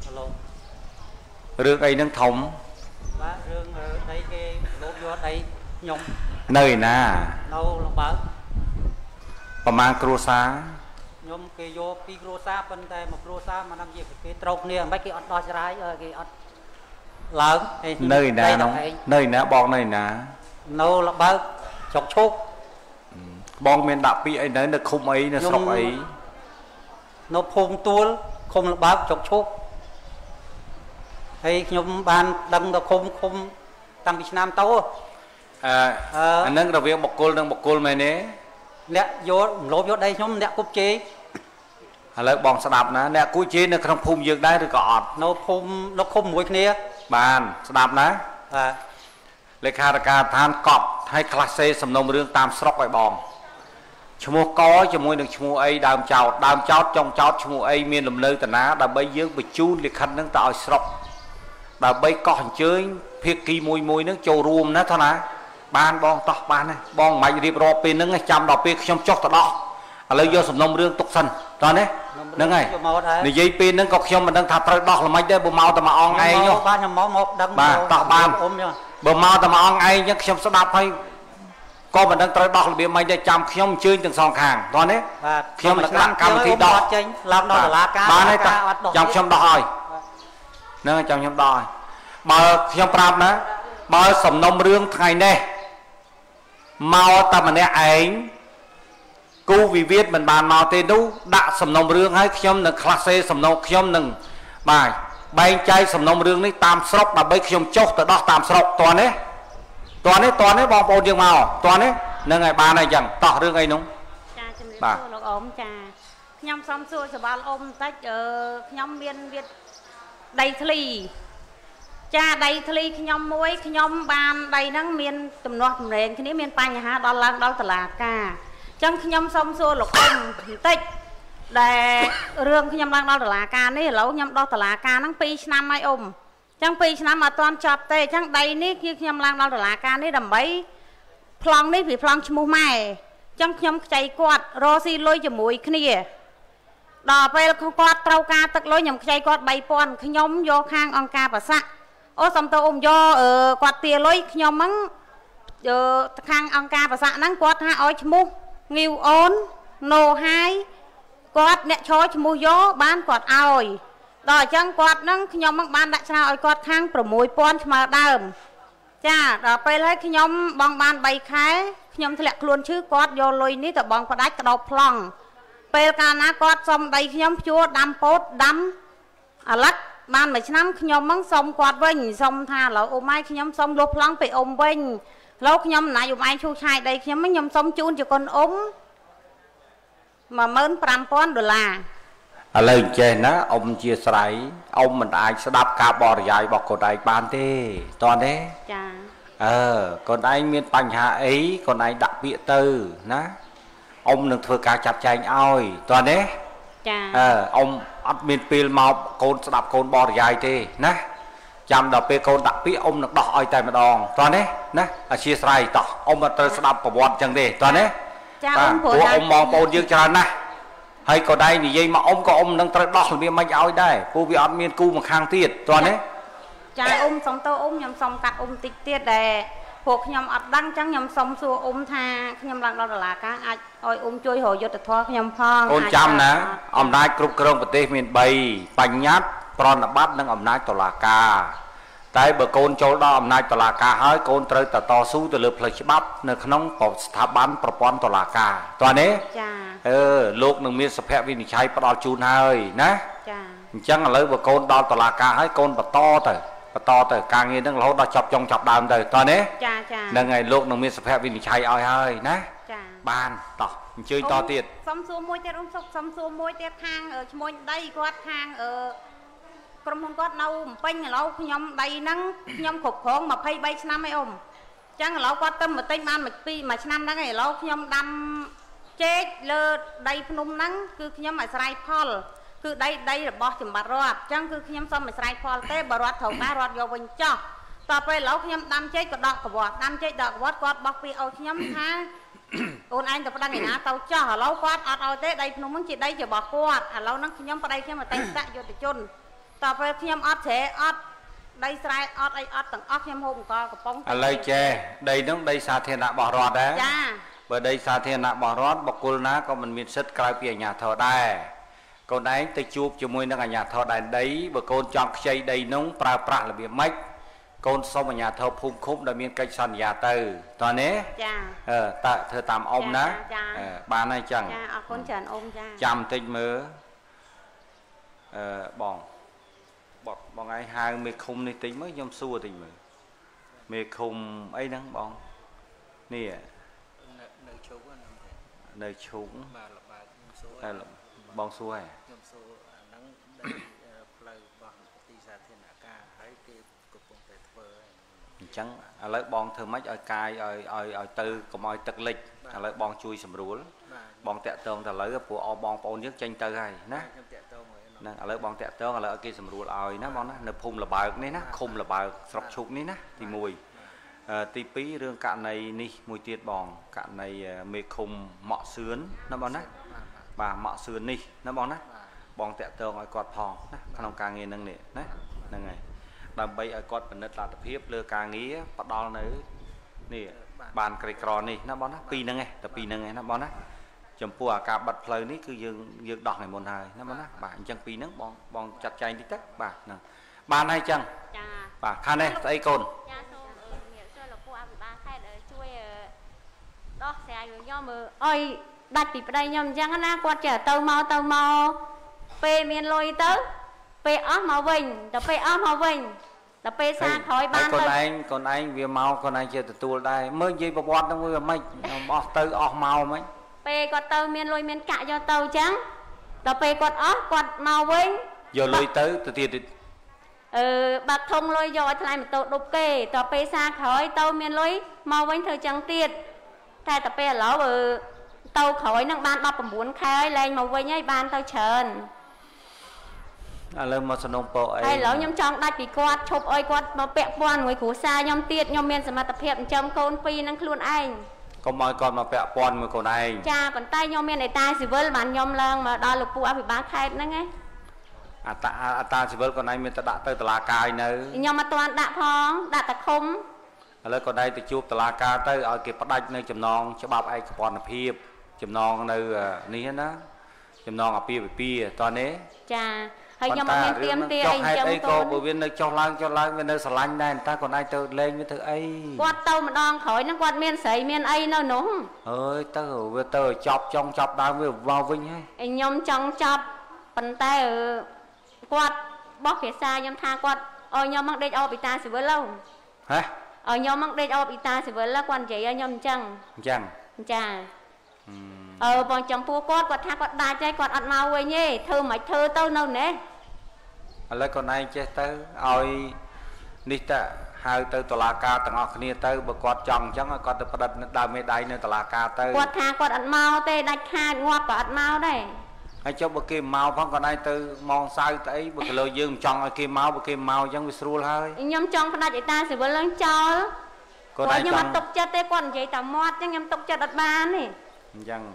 B: រឿងអីហ្នឹងធំបាទរឿងដីគេលោបយកដីខ្ញុំនៅឯណានៅលំបើកប្រមាណគ្រួសារខ្ញុំគេយកពីគ្រួសារប៉ុន្តែមកគ្រួសារមកនឹងនិយាយគេត្រូវគ្នាមិនគេអត់ដោះស្រាយគេអត់ឡើងនៅឯណានោះនៅឯណាបងនៅឯណានៅលំបើកស្រុកឈូកបងមានដាក់ពាក្យអីនៅឃុំអីនៅស្រុកអីនៅភូមិទួលឃុំលបើកស្រុកឈូកហើយខ្ញុំបានដឹងទៅឃុំតាំងពីឆ្នាំទៅអានឹងរវាងបុគ្គលនិងបុគ្គលមែនទេអ្នកយកលោបយកដីខ្ញុំអ្នកគប់ជេរឥឡូវបងស្ដាប់ណាអ្នកគប់ជេរនៅក្នុងភូមិយើងដែរឬក៏អត់នៅភូមិនៅឃុំមួយគ្នាបានស្ដាប់ណាបាទលេខាធិការឋានកប់ឲ្យខ្លះសេសំណុំរឿងតាមស្រុកឲ្យបងឈ្មោះកជាមួយនឹងឈ្មោះអីដើមចោតចុងចោតឈ្មោះអីមានលំនៅតាណាដើម្បីយើងបញ្ជូនលិខិតនឹងទៅឲ្យស្រុកដើម្បីកោះអញ្ជើញភាគីមួយនឹងចូលរួមណាថោះណាបានបងតោះបានណាបងមិនរៀបរាប់ពេលហ្នឹងចាំដល់ពេលខ្ញុំចុះទៅដោះឥឡូវយកសំណុំរឿងទុកសិនតោះណាហ្នឹងហើយនិយាយពេលហ្នឹងក៏ខ្ញុំមិនដឹងថាត្រូវដោះល្មិចដែរបើមកតែមួយអង្គឯងនោះបាទខ្ញុំមកដឹងបាទតោះបានបើមកតែមួយអង្គឯងអញ្ចឹងខ្ញុំស្ដាប់ហើយក៏មិនដឹងត្រូវដោះរបៀបម៉េចដែរចាំខ្ញុំអញ្ជើញទាំងសងខាងតោះណាខ្ញុំនឹងដាក់កម្មវិធីដោះចេញឡើងដល់តុលាការបានហើយចាំខ្ញុំដោះឲ្យហ្នឹងចាំខ្ញុំដោះឲ្យបើខ្ញុំប្រាប់ណាបើសំណុំរឿងថ្ងៃនេះមកតែម្នាក់ឯងគូវិវាទមិនបានមកទេនោះដាក់សំណុំរឿងឲ្យខ្ញុំនឹងខ្លះសេសំណុំខ្ញុំនឹងបាទបែងចែកសំណុំរឿងនេះតាមស្រុកដើម្បីខ្ញុំចុះទៅដោះតាមស្រុកតើនេះបងប្អូនយើងមកតើនេះនឹងឲ្យបានហើយអញ្ចឹងតោះរឿងអីនោះចាជំរាបសួរលោកអ៊ំចាខ្ញុំសុំសួរសវលអ៊ំបន្តិចខ្ញុំមានវាដីធ្លីចាដីធ្លីខ្ញុំមួយខ្ញុំបានដីហ្នឹងមានទំនាស់ទំនែងគ្នាមានបញ្ហាដល់ឡើងដល់តុលាការអញ្ចឹងខ្ញុំសុំសួរលោកអ៊ំបន្តិចដែលរឿងខ្ញុំឡើងដល់តុលាការនេះឥឡូវខ្ញុំដោះតុលាការហ្នឹង2ឆ្នាំហើយអ៊ំអញ្ចឹង2ឆ្នាំអត់ទាន់ចប់ទេអញ្ចឹងដីនេះគឺខ្ញុំឡើងដល់តុលាការនេះដើម្បីប្លង់នេះវាប្លង់ឈ្មោះម៉ែអញ្ចឹងខ្ញុំខ្ចីគាត់រកស៊ីលុយជាមួយគ្នាដល់ពេលគាត់ត្រូវការទឹកលុយខ្ញុំខ្ចីគាត់3000ខ្ញុំយកខាងអង្គការប្រសាអូសំតើអ៊ំយកគាត់ទាលុយខ្ញុំហ្នឹងខាងអង្គការប្រសាហ្នឹងគាត់ថាឲ្យឈ្មោះងាវអូនណូហាយគាត់អ្នកឈរឈ្មោះយកបានគាត់ឲ្យដល់អញ្ចឹងគាត់ហ្នឹងខ្ញុំហ្នឹងបានដាក់ឆ្នោតឲ្យគាត់ខាង6000ស្មើដើមចាដល់ពេលហើយខ្ញុំបងបាន3ខែខ្ញុំធ្លាក់ខ្លួនឈឺគាត់យកលុយនេះទៅបងផ្ដាច់ក្តោបប្លង់
E: ពេលកាលណាគាត់សុំដីខ្ញុំជួដាំពោតដាំអាឡិតបានមួយឆ្នាំខ្ញុំហ្នឹងសុំគាត់វិញសុំថាឥឡូវអ៊ំឯងខ្ញុំសុំលុះប្លង់ទៅអ៊ំវិញលោកខ្ញុំណាយអ៊ំឯងឈូសឆាយដីខ្ញុំខ្ញុំសុំជូនជាកូនអ៊ំ$15,000 ឥឡូវ
B: ចេះណាអ៊ំជាស្រ័យអ៊ំមិនអាចស្ដាប់ការបរិយាយរបស់កូនឯងបានទេតើទេ
E: ចា
B: កូនឯងមានបញ្ហាអីកូនឯងដាក់ពាក្យទៅណាអ៊ំនឹងធ្វើការចាត់ចែងឲ្យតើទេ
E: ចា
B: អ៊ំអត់មានពេលមកកូនស្ដាប់កូនបរិយាយទេណាចាំដល់ពេលកូនដាក់ពាក្យអ៊ំនឹងដោះឲ្យតែម្ដងតើទេណាអធិស្ឋានតោះអ៊ំអត់ត្រូវស្ដាប់ប្រវត្តិចឹងទេតើទេ
E: ចាអ៊ំព្រោះ
B: អ៊ំបងប្អូនយើងច្រើនណាស់ហើយកូនឯងនិយាយមកអ៊ំក៏អ៊ំនឹងត្រូវដោះរបៀបមិនឲ្យដែរព្រោះវាអត់មានគូម្ខាងទៀតតើទេ
E: ចាអ៊ំសុំតើអ៊ំខ្ញុំសុំកាត់អ៊ំតិចទៀតដែលពួកខ្ញុំអត់ដឹងចឹងខ្ញុំសុំសួរអ៊ំថាខ្ញុំឡើងដល់តុលាការអាចឲ្យអ៊ំជួយរកយុត្តិធម៌ខ្ញុំផង
B: កូនចាំណាអំណាចគ្រប់គ្រងប្រទេសមាន3បញ្ញត្តិប្រណិប័តនិងអំណាចតុលាការតែបើកូនចូលដល់អំណាចតុលាការហើយកូនត្រូវតស៊ូទៅលើផ្លូវច្បាប់នៅក្នុងស្ថាប័នប្រព័ន្ធតុលាការតើទេ
E: ចា
B: លោកនឹងមានសុភវិនិច្ឆ័យផ្ដល់ជូនហើយណា
E: ចា
B: អញ្ចឹងឥឡូវបើកូនដល់តុលាការហើយកូនបន្តទៅការងារនឹងរហូតដល់ចប់ចុងចាប់ដើមទៅតើទេ
E: ចា
B: ហ្នឹងហើយលោកនឹងមានសុភវិនិច្ឆ័យឲ្យហើយណា
E: ចា
B: បានតោះអញ្ជើញតទៀត
E: សុំសួរមួយទៀតអ៊ំសុំសួរមួយទៀតខាងឈ្មោះដីគាត់ខាងក្រុមហ៊ុនគាត់នៅបំពេញឥឡូវខ្ញុំដីហ្នឹងខ្ញុំគ្រប់គ្រង23ឆ្នាំហើយអ៊ំអញ្ចឹងឥឡូវគាត់ទៅមកទិញបានមួយឆ្នាំហ្នឹងហើយឥឡូវខ្ញុំដាំចេកលើដីភ្នំហ្នឹងគឺខ្ញុំអាស្រ័យផលគឺដីរបស់ចម្បាត់រដ្ឋអញ្ចឹងគឺខ្ញុំសុំអាស្រ័យផលទេបើរដ្ឋត្រូវការរដ្ឋយកវិញចោះតទៅឥឡូវខ្ញុំដាំចេកក៏ដកកវត្តដាំចេកដកកវត្តគាត់បោះពីឲ្យខ្ញុំថាអូនឯងទៅប្តឹងឯណាទៅចោះឥឡូវគាត់អត់ឲ្យទេដីភ្នំហ្នឹងជាដីរបស់គាត់ឥឡូវហ្នឹងខ្ញុំប្តីខ្ញុំអតីតយុទ្ធជនតទៅខ្ញុំអត់ជ្រែអត់ដីស្រែអត់អីអត់ទាំងអស់ខ្ញុំហូបអង្គកំប៉ុង
B: ឥឡូវចេះដីហ្នឹងដីសាធារណៈរបស់រដ្ឋដែរ
E: ចា
B: បើដីសាធារណៈរបស់រដ្ឋបុគ្គលណាក៏មិនមានសិទ្ធិក្រៅពីអាជ្ញាធរដែរកូនឯងទៅជួបជាមួយនឹងអាជ្ញាធរដែនដីបើកូនចង់ខ្ចីដីនោះប្រើប្រាស់របៀបម៉េចកូនសុំអាជ្ញាធរភូមិឃុំដែលមានកិច្ចសន្យាទៅតើទេ
E: ចា
B: តើធ្វើតាមអ៊ំណាបានហើយចឹង
E: ចាអរគុណច្រើនអ៊ំចា
B: ចាំតិចមើលបងឯងហៅមេឃុំនេះតិចមើលខ្ញុំសួរតិចមើលមេឃុំអីហ្នឹងបងនេះ
I: នៅឈូក
B: នៅឈូក
I: បាទបាទខ្ញុំសួរ
B: បងសួរហ៎
I: ខ្ញុំសួរអាហ្នឹងផ្លូវរបស់ទីសាធារណការហើយគេកំពុងតែធ្វើ
B: អញ្ចឹងឥឡូវបងធ្វើម៉េចឲ្យកាយឲ្យទៅកុំឲ្យទឹកលិចឥឡូវបងជួយសម្រួលបងតាក់ទងទៅឥឡូវព្រោះអបងប្អូនយើងចេញទៅហើយណា
I: ខ្ញុំតាក់ទង
B: ហ្នឹងឥឡូវបងតាក់ទងឥឡូវឲ្យគេសម្រួលឲ្យណាបងណានៅភូមិលបើកនេះណាឃុំលបើកស្រុកឈូកនេះណាទី1ទី2រឿងករណីនេះមួយទៀតបងករណីមេឃុំម៉ាក់សឿនណាបងណាបាទម៉ាក់សឿននេះណាបងណាបងតាក់ទងឲ្យគាត់ផងណាក្នុងការងារហ្នឹងនេះណាហ្នឹងហើយដើម្បីឲ្យគាត់ពិនិត្យលទ្ធភាពលើការងារផ្ដល់នៅនេះបានក្រីក្រនេះណាបងណាពីរហ្នឹងឯងតែពីរហ្នឹងឯងណាបងណាចំពោះអាការបិទផ្លូវនេះគឺយើងដោះឲ្យមុនហើយណាបងណាបាទអញ្ចឹងពីរហ្នឹងបងចាត់ចែងតិចទៅបាទហ្នឹងបានហើយអញ្ចឹង
E: ចា
B: បាទខាងនេះស្អីកូន
E: ចាសូមមានជួយលោកពូអភិបាលខេត្តជួយដោះស្រាយរឿងខ្ញុំមើលអុយដាច់ពីប្តីខ្ញុំអញ្ចឹងណាគាត់ចេះទៅមកពេលមានលុយទៅពេលអស់មកវិញដល់ពេលអស់មកវិញដល់ពេលសារក្រោយបាន
B: ទៅកូនឯងវាមកកូនឯងជាទទួលដែរមើលនិយាយប្រវត្តិហ្នឹងវាមិនអស់ទៅអស់មកមិន
E: ពេលគាត់ទៅមានលុយមានកាក់យកទៅអញ្ចឹងដល់ពេលគាត់អស់គាត់មកវិញ
B: យកលុយទៅទៀត
E: បាក់ធំលុយយកឲ្យថ្លៃម៉ូតូដប់គេដល់ពេលសារក្រោយទៅមានលុយមកវិញធ្វើចឹងទៀតតែដល់ពេលឥឡូវទៅក្រោយនឹងបាន19ខែហើយលែងមកវិញហើយបានទៅច្រើន
B: ឥឡូវមកសំណុំពរអី
E: ហើយឥឡូវខ្ញុំចង់ដាច់ពីគាត់ឈប់អុយគាត់មកពាក់ព័ន្ធមួយគ្រួសារខ្ញុំទៀតខ្ញុំមានសមត្ថភាពចិញ្ចឹមកូន2នឹងខ្លួនឯង
B: កុំឲ្យគាត់មកពាក់ព័ន្ធមួយកូនឯង
E: ចាប៉ុន្តែខ្ញុំមានអេតាស៊ីវិលបានខ្ញុំឡើងមកដល់លោកពូអភិបាលខេត្តហ្នឹងឯង
B: អតាស៊ីវិលកូនឯងមានតែដាក់ទៅតុលាការនៅ
E: ខ្ញុំអត់ទាន់ដាក់ផងដាក់តែឃុំ
B: ឥឡូវកូនឯងទៅជួបតុលាការទៅឲ្យគេផ្ដាច់នៅចំណងច្បាប់ឯកពន្ធភាពចំណងនៅនេះណាចំណងអាពាហ៍ពិពាហ៍តើទេ
E: ចាហ
J: ហើយខ្ញុំអត់មានទៀមទាអីអញ្ចឹង
B: ក៏បើវានៅចុះឡើងវានៅស្រឡាញ់ដែរតែគាត់ឯងទៅលេងវាធ្វើអី
J: គាត់ទៅម្ដងក្រោយហ្នឹងគាត់មានស្រីមានអីនៅនោះ
B: អើយទៅវាទៅចប់ចង់ចប់ដើមវាមកវិញហើយ
J: ខ្ញុំចង់ចប់ប៉ុន្តែគាត់បោះភាសាខ្ញុំថាគាត់ឲ្យខ្ញុំមកដេកអោបពីតាស៊ីវិលហ៎
B: ហ៎
J: ឲ្យខ្ញុំមកដេកអោបពីតាស៊ីវិលគាត់និយាយឲ្យខ្ញុំអញ្ចឹងចាបងចំពោះគាត់ថាគាត់ដាច់ហើយគាត់អត់មកវិញទេធ្វើមិនធ្វើទៅនៅណេះ
B: ឥឡូវខ្លួនឯងចេះទៅឲ្យនេះតើហៅទៅតុលាការទាំងអស់គ្នាទៅបើគាត់ចង់អញ្ចឹងឲ្យគាត់ទៅផ្ដិតដើមមេដៃនៅតុលាការទៅ
J: គាត់ថាគាត់អត់មកទេដាច់ខាតងាប់ក៏អត់មកដែរ
B: ហើយចុះបើគេមកផងគាត់ឯងទៅម៉ោងសៅទៅអីបើគីឡូយើងមិនចង់ឲ្យគេមកបើគេមកអញ្ចឹងវាស្រួលហើយ
J: ខ្ញុំចង់ផ្ដាច់ឯតាស៊ីវិលឡើងចោលគាត់ខ្ញុំអត់ទុកចិត្តទេគាត់និយាយតែមាត់អញ្ចឹងខ្ញុំទុកចិត្តអត់បានទេ
B: អញ្ចឹង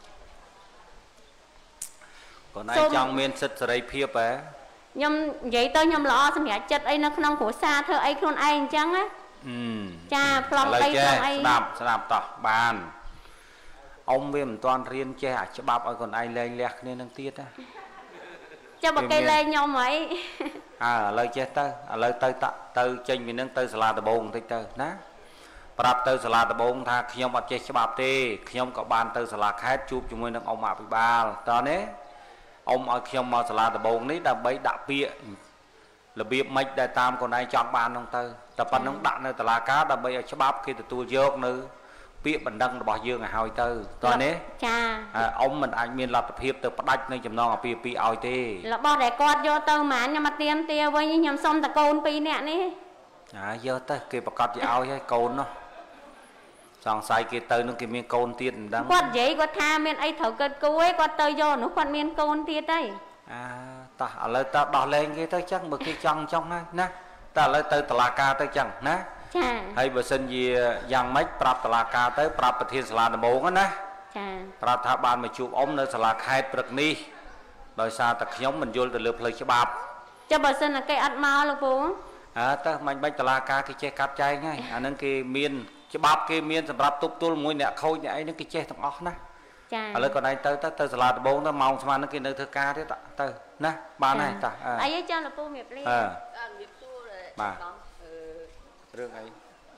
B: គាត់ឯងចង់មានសិទ្ធិសេរីភាពហ៎
J: ខ្ញុំនិយាយទៅខ្ញុំល្អសម្រាប់ចិត្តអីនៅក្នុងគ្រួសារធ្វើអីខ្លួនឯងអញ្ចឹងណាចាប្លង់អីប្លង់អី
B: ស្ដាប់តោះបានអ៊ំវាមិនទាន់រៀនចេះអាច្បាប់ឲ្យខ្លួនឯងលែងលះគ្នានឹងទៀតណា
J: ចាំបើគេលែងខ្ញុំហី
B: ឥឡូវចេះទៅឥឡូវទៅចេញពីនឹងទៅសាលាដំបងបន្តិចទៅណាប្រាប់ទៅសាលាដំបងថាខ្ញុំអត់ចេះច្បាប់ទេខ្ញុំក៏បានទៅសាលាខេត្តជួបជាមួយនឹងអ៊ំអភិបាលតើនេះអ៊ំឲ្យខ្ញុំមកសាលាដំបងនេះដើម្បីដាក់ពាក្យរបៀបម៉េចដែលតាមខ្លួនឯងចង់បាននោះទៅតែប៉ុណ្្នឹងដាក់នៅតុលាការដើម្បីឲ្យច្បាប់គេទទួលយកនៅពាក្យបណ្ដឹងរបស់យើងឲ្យហើយទៅតើនេះ
J: ចា
B: អ៊ំមិនអាចមានលទ្ធភាពទៅផ្ដាច់នៅចំណងអាពាហ៍ពិពាហ៍ឲ្យទេ
J: របស់ដែលគាត់យកទៅហ្មងខ្ញុំមកទៀមទាវិញខ្ញុំសុំតកូន2នាក់នេះ
B: យកទៅគេប្រកាសជាឲ្យហើយកូននោះសង្ស័យគេទៅនឹងគេមានកូនទៀតមិនដឹង
J: គាត់និយាយគាត់ថាមានអីត្រូវកើតគូឯងគាត់ទៅយកនោះគាត់មានកូនទៀតទេ
B: តោះឥឡូវតដោះលែងគេទៅចឹងបើគេចង់ណាតែឥឡូវទៅតុលាការទៅចឹងណា
J: ចា
B: ហើយបើសិនជាយ៉ាងម៉េចប្រាប់តុលាការទៅប្រាប់ប្រធានសាលាដំបងណា
J: ចា
B: ប្រាប់ថាបានមកជួបអ៊ំនៅសាលាខេត្តព្រឹកនេះដោយសារតែខ្ញុំមិនយល់ទៅលើផ្លូវច្បាប់
J: ចាំបើសិនតែគេអត់មកលោកពូ
B: ទៅមិនបាច់តុលាការគេចេះកាត់ចែងហើយអានឹងគេមានច្បាប់គេមានសម្រាប់ទប់ទល់មួយអ្នកខូចអ្នកអីហ្នឹងគេចេះទាំងអស់ណា
J: ចា
B: ឥឡូវគាត់ឯងទៅសាលាដំបងទៅម៉ោងស្មានហ្នឹងគេនៅធ្វើការទៀតទៅណាបានហើយតា
J: អីចាំលោកពូរៀបរៀប
A: សួរ
B: បាទរឿងអី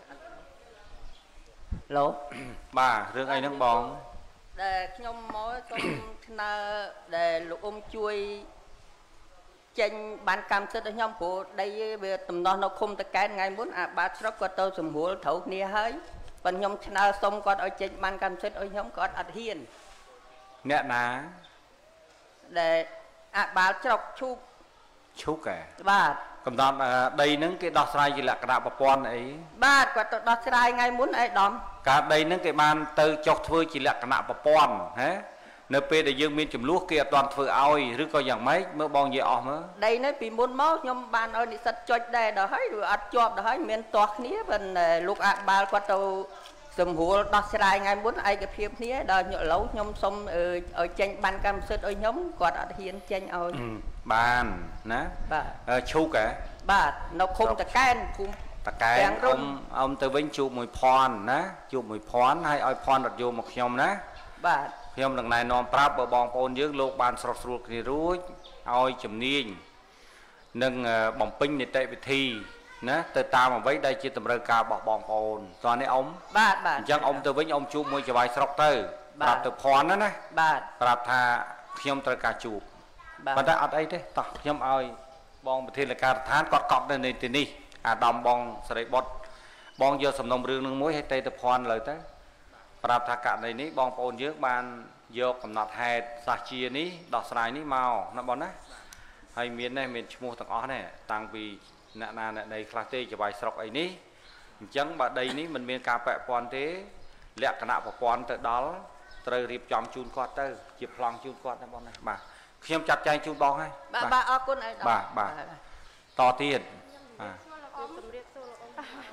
A: ឡូ
B: បាទរឿងអីហ្នឹងបង
A: ដែលខ្ញុំមកសូមស្នើដែលលោកអ៊ំជួយចេញបានកម្មសិទ្ធិឲ្យខ្ញុំព្រោះដីវាតំណោះនៅឃុំតកែនថ្ងៃមុនអាបាទស្រុកគាត់ទៅសម្រួលត្រូវគ្នាហើយប៉ុន្តែខ្ញុំស្នើសុំគាត់ឲ្យចេញបានកម្មសិទ្ធិឲ្យខ្ញុំគាត់អត់ហ៊ាន
B: អ្នកណា
A: ដែលអាបាលស្រុកឈូកបាទ
B: កំដរដីហ្នឹងគេដោះស្រាយជាលក្ខណៈប្រព័ន្ធអី
A: បាទគាត់ទៅដោះស្រាយថ្ងៃមុនអីដំ
B: ការដីហ្នឹងគេបានទៅចុះធ្វើជាលក្ខណៈប្រព័ន្ធហ៎នៅពេលដែលយើងមានចំនួនគេអត់ទាន់ធ្វើឲ្យឬក៏យ៉ាងម៉េចមើលបងនិយាយអស់មើល
A: ដីនេះពីមុនមកខ្ញុំបានឲ្យនិស្សិតចុចដែរដល់ហើយវាអត់ជាប់ដល់ហើយមានទាស់គ្នាប៉ុន្តែលោកអាបាលគាត់ទៅសម្រួលដោះស្រាយថ្ងៃមុនឯកភាពគ្នាដល់ឥឡូវខ្ញុំសុំឲ្យចេញបានកម្មសិទ្ធិឲ្យខ្ញុំគាត់អត់ហ៊ានចេញឲ្យ
B: បានណា
A: បាទ
B: ឈូកហ៎
A: បាទនៅឃុំតកែនភូមិ
B: តកែនអ៊ំទៅវិញជួបមួយភ័ណ្ឌណាជួបមួយភ័ណ្ឌហើយឲ្យភ័ណ្ឌរត់យកមកខ្ញុំណា
A: បាទ
B: ខ្ញុំនឹងណែនាំប្រាប់បើបងប្អូនយើងលោកបានស្រស់ស្រួលគ្នារួចឲ្យជំនាញនិងបំពេញនីតិវិធីណាទៅតាមអ្វីដែលជាតម្រូវការរបស់បងប្អូនតោះនេះអ៊ំ
A: បាទ
B: អញ្ចឹងអ៊ំទៅវិញអ៊ំជួបមួយចៅហ្វាយស្រុកទៅប្រាប់ទៅភ័ណ្ឌណា
A: បាទ
B: ប្រាប់ថាខ្ញុំត្រូវការជួបប៉ុន្តែអត់អីទេតោះខ្ញុំឲ្យបងប្រធានការដ្ឋានគាត់កប់នៅទីនេះអាដាមបងសេរីបុត្របងយកសំណុំរឿងនឹងមួយឲ្យទៅភ័ណ្ឌលើទៅប្រាប់ថាករណីនេះបងប្អូនយើងបានយកកំណត់ហេតុសាសជានេះដោះស្រាយនេះមកណាបងណាហើយមានឈ្មោះទាំងអស់នេះតាំងពីអ្នកណាអ្នកណីខ្លះទេចៅហ្វាយស្រុកអីនេះអញ្ចឹងបើដីនេះមិនមានការពាក់ព័ន្ធទេលក្ខណៈប្រព័ន្ធទៅដល់ត្រូវរៀបចំជូនគាត់ទៅជាប្លង់ជូនគាត់ណាបងណាបាទខ្ញុំចាត់ចែងជូនបងហើយ
A: បាទអរគុណអី
B: បាទតទៀតបាទ
E: ជំរាបសួរលោកអ៊ំ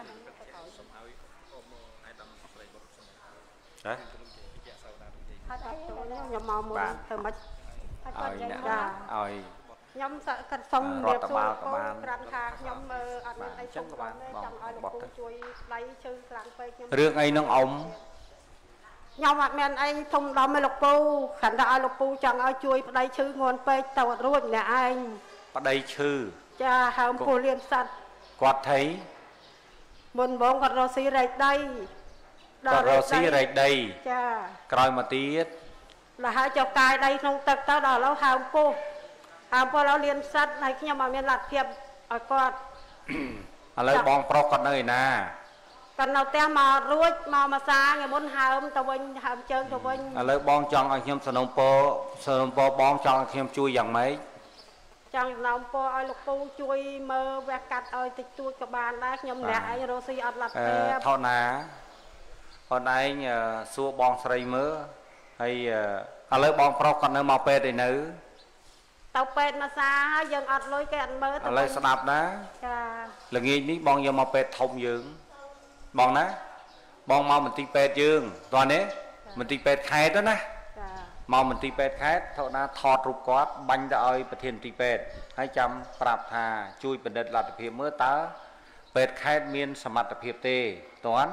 E: ខ្ញុំមកមុនទៅមិន
B: ឲ្យ
E: ខ្ញុំកាត់សុំរៀបសួរក្រាន់ថាខ្ញុំអត់មានអីចង់បានចង់ឲ្យលោកពូជួយដៃជើងខ្លាំងពេកខ្ញុំ
B: រឿងអីនឹងអ៊ំ
E: ខ្ញុំអត់មានអីធំដំឲ្យលោកពូគ្រាន់តែឲ្យលោកពូចង់ឲ្យជួយប្តីឈឺងន់ពេកទៅអត់រួចម្នាក់ឯង
B: bà đây chư
K: cha hàm phù liên sạch
B: quạt thấy
K: buồn bóng quạt rô xí rạch đây
B: quạt rô xí rạch đây
K: cha
B: coi mà tiết
K: là hai cho cài đây không tật tao đó lâu hàm phù lâu liên sạch này khi mà mình lặt thiệp ở quạt
B: lấy bong pro con nơi nè
K: còn nào te mà ruột mà xa ngày muốn hàm tao bên hàm chân tao bên
B: lấy bong chọn anh em sờn po bong chọn anh em chui dạng mấy
K: chẳng nào po ai lục po chui mơ vẽ cắt ai tịch chui các bạn đã nhom nè ai rồi xí ăn lặt thiệp
B: thọ ná còn anh xua bong sấy mớ hay lấy bong pro con nơi màu pê để nữ
K: tao pet mà xa dân ọt lối cái ăn mơ
B: lấy sập đạp đó là nghe ní bong giờ màu pet thông dương bong ná bong mau mình ti pet dương toàn đấy mình ti pet khai đó nè mau mình ti pet khai thọ ná thọt rụp quát banh đã ơi bật thiên ti pet 200 prap thà chui bật đợt lạt phiệp mưa tá pet khai miên sầm mặt phiệp tê toán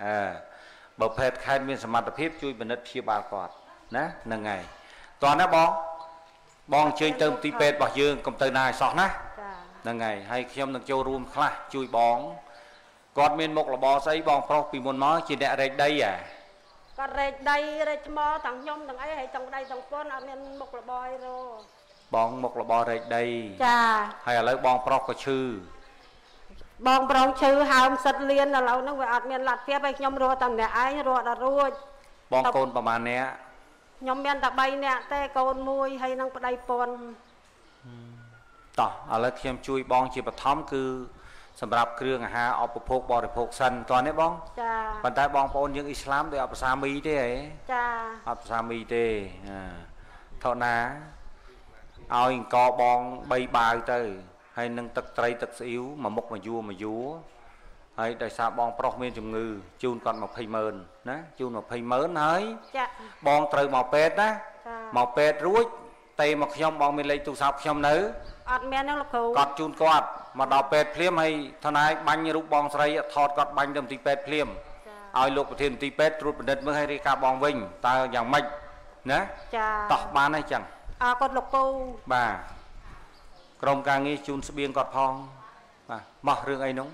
B: bờ pet khai miên sầm mặt phiệp chui bật đợt phiệp ba quát nè nâng ngày toàn đó bong chơi tôm tí pet bảo dương công ty này sọt ná nâng ngày hay khi ông được châu rùm khla chui bóng còn miền mộc là bò xây bong pro vì muốn nói chỉ đẹp rệt đây à
K: còn rệt đây rệt mò thằng nhom thằng ấy hay thằng đây thằng con ở miền mộc là bò rồi
B: bong mộc là bò rệt đây hay là lấy bong pro có chư
K: bong pro chư hàm sật liên là lâu nó phải ở miền lạt phía bay nhom rồi thằng này ấy rồi là rồi
B: bong cônประมาณ nè
K: nhom miền ta bay nè te côn mui hay năng đây pon
B: ต่อแล้วเทียมช่วยบองจีบท้อมคือสำหรับเครื่องอาหารเอาไปพกบริโภคสันตอนนี้บ้องปัจจัยบองปนยังอิสลามโดยเอาภาษามีได้เอาภาษามีได้เท่านั้นเอาอิงกอบองใบบายเตยให้นั่งตักไตรตักสิวมามกมายัวให้ได้ทราบบองปลอกเมียนจงือจูนก่อนมาพายเมินนะจูนมาพายเมินให้บองเตยมาเป็ดนะมาเป็ดรู้เตยมาขยมบองมีเลยตุสับขยมเนื้อ
K: อดเมียนนั่งลูกเขา
B: กอดจูนกอดมาดาวเป็ดเพลียมให้ทนายบังรูปบองใส่ถอดกอดบังเดิมตีเป็ดเพลียมเอาลูกประเทศตีเป็ดรูปประเด็นเมื่อให้รีกาบองวิ่งตาอย่างไม่นะตอกบ้านให้จัง
K: กอดลูกเขา
B: บ่ากรมการงี้จูนเสบียงกอดพองมาเรื่องไอ้น้อง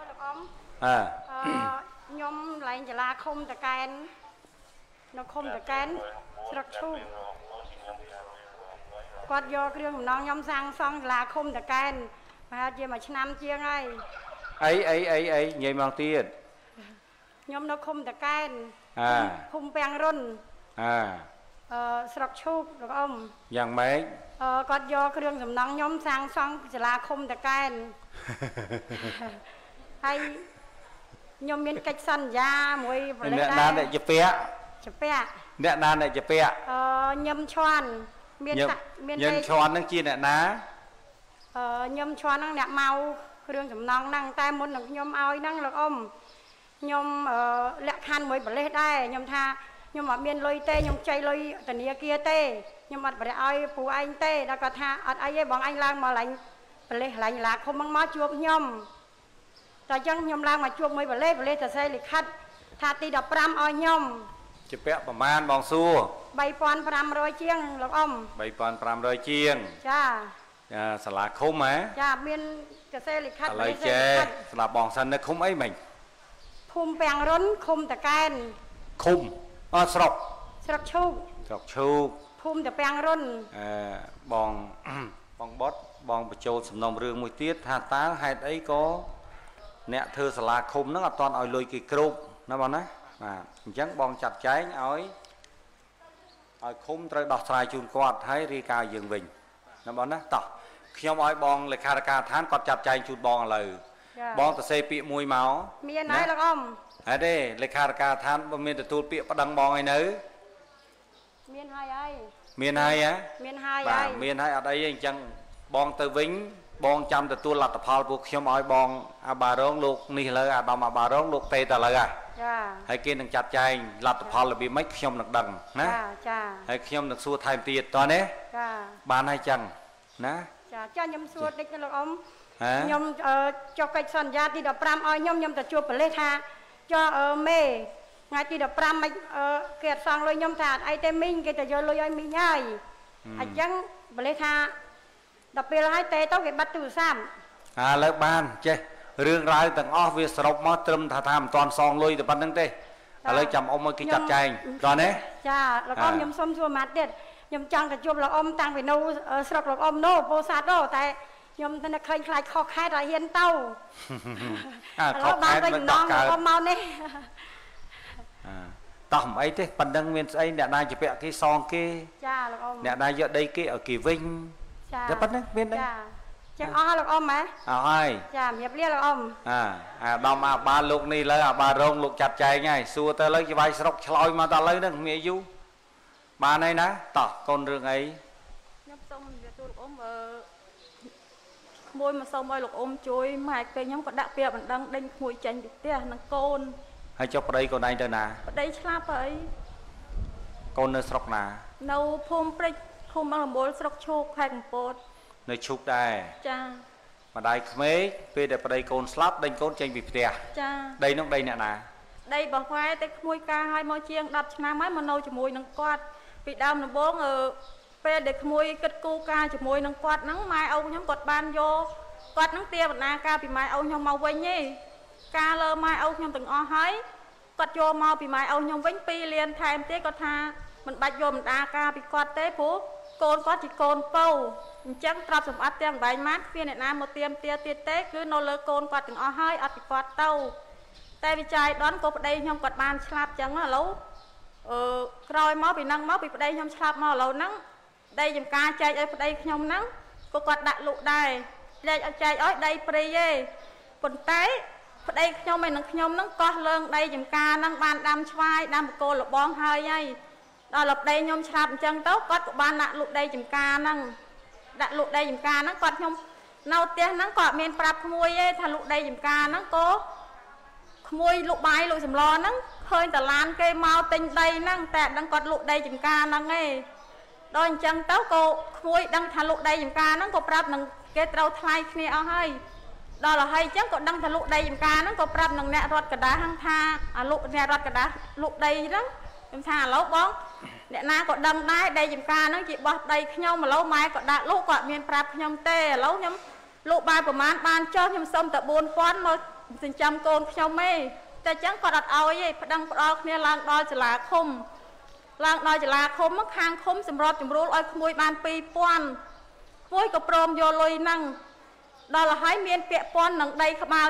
K: ยมไหลจะลาคมตะแกนนกคมตะแกนสักชุบกอดยอเครื่องน้องยมsangซองลาคมตะแกนมาเจียมาชนำเจียงไง
B: ไอ้ใหญ่มองตีด
K: ยมนกคมตะแกนคุมแปงรุ่นสักชุบลูกอม
B: อย่างไหม
K: กอดยอเครื่องน้องยมsangซองจะลาคมตะแกนให้ยมมีนกัดสัญญามวยบริ
B: การเนี่ยนานเนี่ยจะเปียเนี่ยนานเนี่ยจะเปีย
K: ยมชวน
B: ยมชวนนั่งจีเนี่ยนะ
K: ยมชวนนั่งเนี่ยเมาเครื่องสำนองนั่งแต่มุนหนึ่งยมเอานั่งหลักอมยมเละคันมวยบริได้ยมท่ายมเมียนลอยเตยมใจลอยแต่เนี้ยเกียเตยมอัดบริเอาผู้อันเตแล้วก็ท่าอัดไอ้บองอันล่างมาหลังบริหลังหลักคมมังม้าจวบยมแต่ยังยมล่างมาจวบมวยบริแต่ใส่ลิขัดท่าตีดับปรำเอายม
B: จะเปะประมาณบองสู้
K: ใบปอนปรำรอยเชียงหลักอม
B: ใบปอนปรำรอยเชียง
K: จ้า
B: สลาคุ้มไหม
K: จ้าเมียนจะใส่ลิขัด
B: อะไรเจสลาบองสันนึกคุ้มไอ้mình
K: คุมแปลงร้นคุมตะแกน
B: คุมสรก
K: ชุ
B: ก
K: คุมแต่แปลงร้น
B: บองบอสบองประโจสำนองเรื่องมวยเตี้ยทาตาให้ไอ้ก็เนี่ยเธอสลาคุมนั่งตอนเอาลอยกี่กรุ๊ปนะบอลนะจังบองจัดใจเอาคุมตระดอกสายจูนกอดให้รีกายืงวิ่งนะบอลนะต่อเขียวอ้อยบองเลยคาราคาท่านกอดจัดใจจูนบองเลยบองแต่เซปีมวยเมา
K: มีอะไรล่ะอ้อม
B: ไอ้เด้เลยคาราคาท่านบ่มีแต่ตูดปีประดังบองไอ้เนื้อ
K: มีนไอ้
B: มีนไอ้อะ
K: มีนไอ้
B: มีนไอ้อะไรยังจังบองตัววิ่งบองจำแต่ตัวหลัดพาลพวกเขียวอ้อยบองอาบาร้องลูกนี่เลยอาดอมอาบาร้องลูกเตะแต่เลยให้กินตั้งจัดใจหลัดพาลเลยบีไม่เขียวหนักดังนะให้เขียวหนักสู้ไทยตีตอนนี้บ้านให้จังนะ
K: จ้ายมสู้เด็กลูกอมยมcho cáiสัญญาที่ดับปรามเอายมแต่จูบไปเลยท่าchoเมย์ไงที่ดับปรามเกิดฟังเลยยมถาดไอเตมิงเกิดจะโยเลยมีง่ายยังไปเลยท่า đập bê hai tê tao cái bắt từ sam
B: lấy ban chứ riêng rái từng off việc sọc mót trâm thà tham toàn song lôi từ ban đăng tê lấy chăm ông mới cái chặt chay rồi đấy
K: cha là con nhom xôm xua mát điện nhom chăng cả chụp là ông tăng về nâu sọc là ông nô bô sát đó tại nhom tên là khai khai khó khai ra hiền tàu
B: khó khai vẫn đọc cả
K: ông mau nè
B: tổng ấy thế ban đăng nguyên ấy nè này chỉ vẽ cái song kia nè này giờ đây kia ở Kỳ Vinh thế bắt đấy bên đây
K: chẳng o là ông mà
B: ai
K: chà miệp lia là ông
B: đom ba lục này lấy ba rong lục chặt chay ngay xua tới lấy cái vai sọc chloi mà ta lấy nó mẹ du ba này ná tỏ con rừng ấy
L: nhấp xong tôi lục ôm môi mà xong môi lục ôm chui mà cái nhóm có đặc biệt mình đang đánh mùi chanh được tia năng côn
B: hay cho đây con này đây nè
L: đây slap ấy
B: con nơi sọc nà
L: nâu phôm prích không mang làm bố sọc chụp hành bột
B: nơi chụp đây
L: cha
B: mà đây mấy về để đây con slap đánh con chanh bị tia
L: cha
B: đây nó đây nè nè
L: đây bảo khoai tới mùi ca hai môi chiêng đập nam ấy mà nâu chỉ mùi năng quạt bị đau nó bố ở về để mùi cất cu ca chỉ mùi năng quạt nắng mai ông nhóm quạt ban vô quạt nắng tia bật na ca bị mai ông nhóm màu vinh nhỉ ca lơ mai ông nhóm từng o hái quạt vô màu bị mai ông nhóm vinh pi liền thay em tía có tha mình bạch vô mình đa ca bị quạt tế phú côn quạt chỉ côn câu chẳng trap sầm ắt tiếng bài mát phiên này nam một tiêm tia tia tế cứ nô lơ côn quạt từng o hái ắt bị quạt tàu tay bị chai đón cô đây nhóm quạt ban slap chẳng là lâu rồi máu bị nâng máu bị đây nhóm slap máu lâu nắng đây dùm ca chai ở đây nhóm nắng cô quạt đại lụ đài đây ở chai ở đây pre quần té đây nhóm mình nhóm nắng co lơn đây dùm ca nắng ban đam choai đam cô là bong hơi nhây đó là đây nhóm slap chân tốt quạt của ban đại lụ đây dùm ca nắng đại lụ đây dùm ca nắng quạt nhóm nâu tiếng nắng quạt miền prap mui thà lụ đây dùm ca nắng cô mui lụ bài lụ sầm lo nắng hơi tờ lan cây mau tinh đây nắng tẹt đang quạt lụ đây dùm ca nắng ấy đôi chân táo cô mui đang thà lụ đây dùm ca nắng cô prap nằng cái trâu thay kia ao hơi đó là hay chắc cô đang thà lụ đây dùm ca nắng cô prap nằng nẹt rót cả đá hăng tha lụ nẹt rót cả đá lụ đây đó dùm tha lấu bóng nẹt na cô đâm đái đây dùm ca nắng chị bọt đây nhau mà lấu mai cô đã lụ quạt miền prap nhau tê lấu nhóm lụ bài của mán ban cho nhóm sông tập buôn quán mà tình trăm con nhau mê ta chẳng có đặt ao ấy đang đo kia lang đo chỉ là không lang đo chỉ là không mất hàng không sầm rọt chùm rú ơi môi ban pi pon môi có prom vô lôi năng đó là hái miên pẹ pon nằng đây ba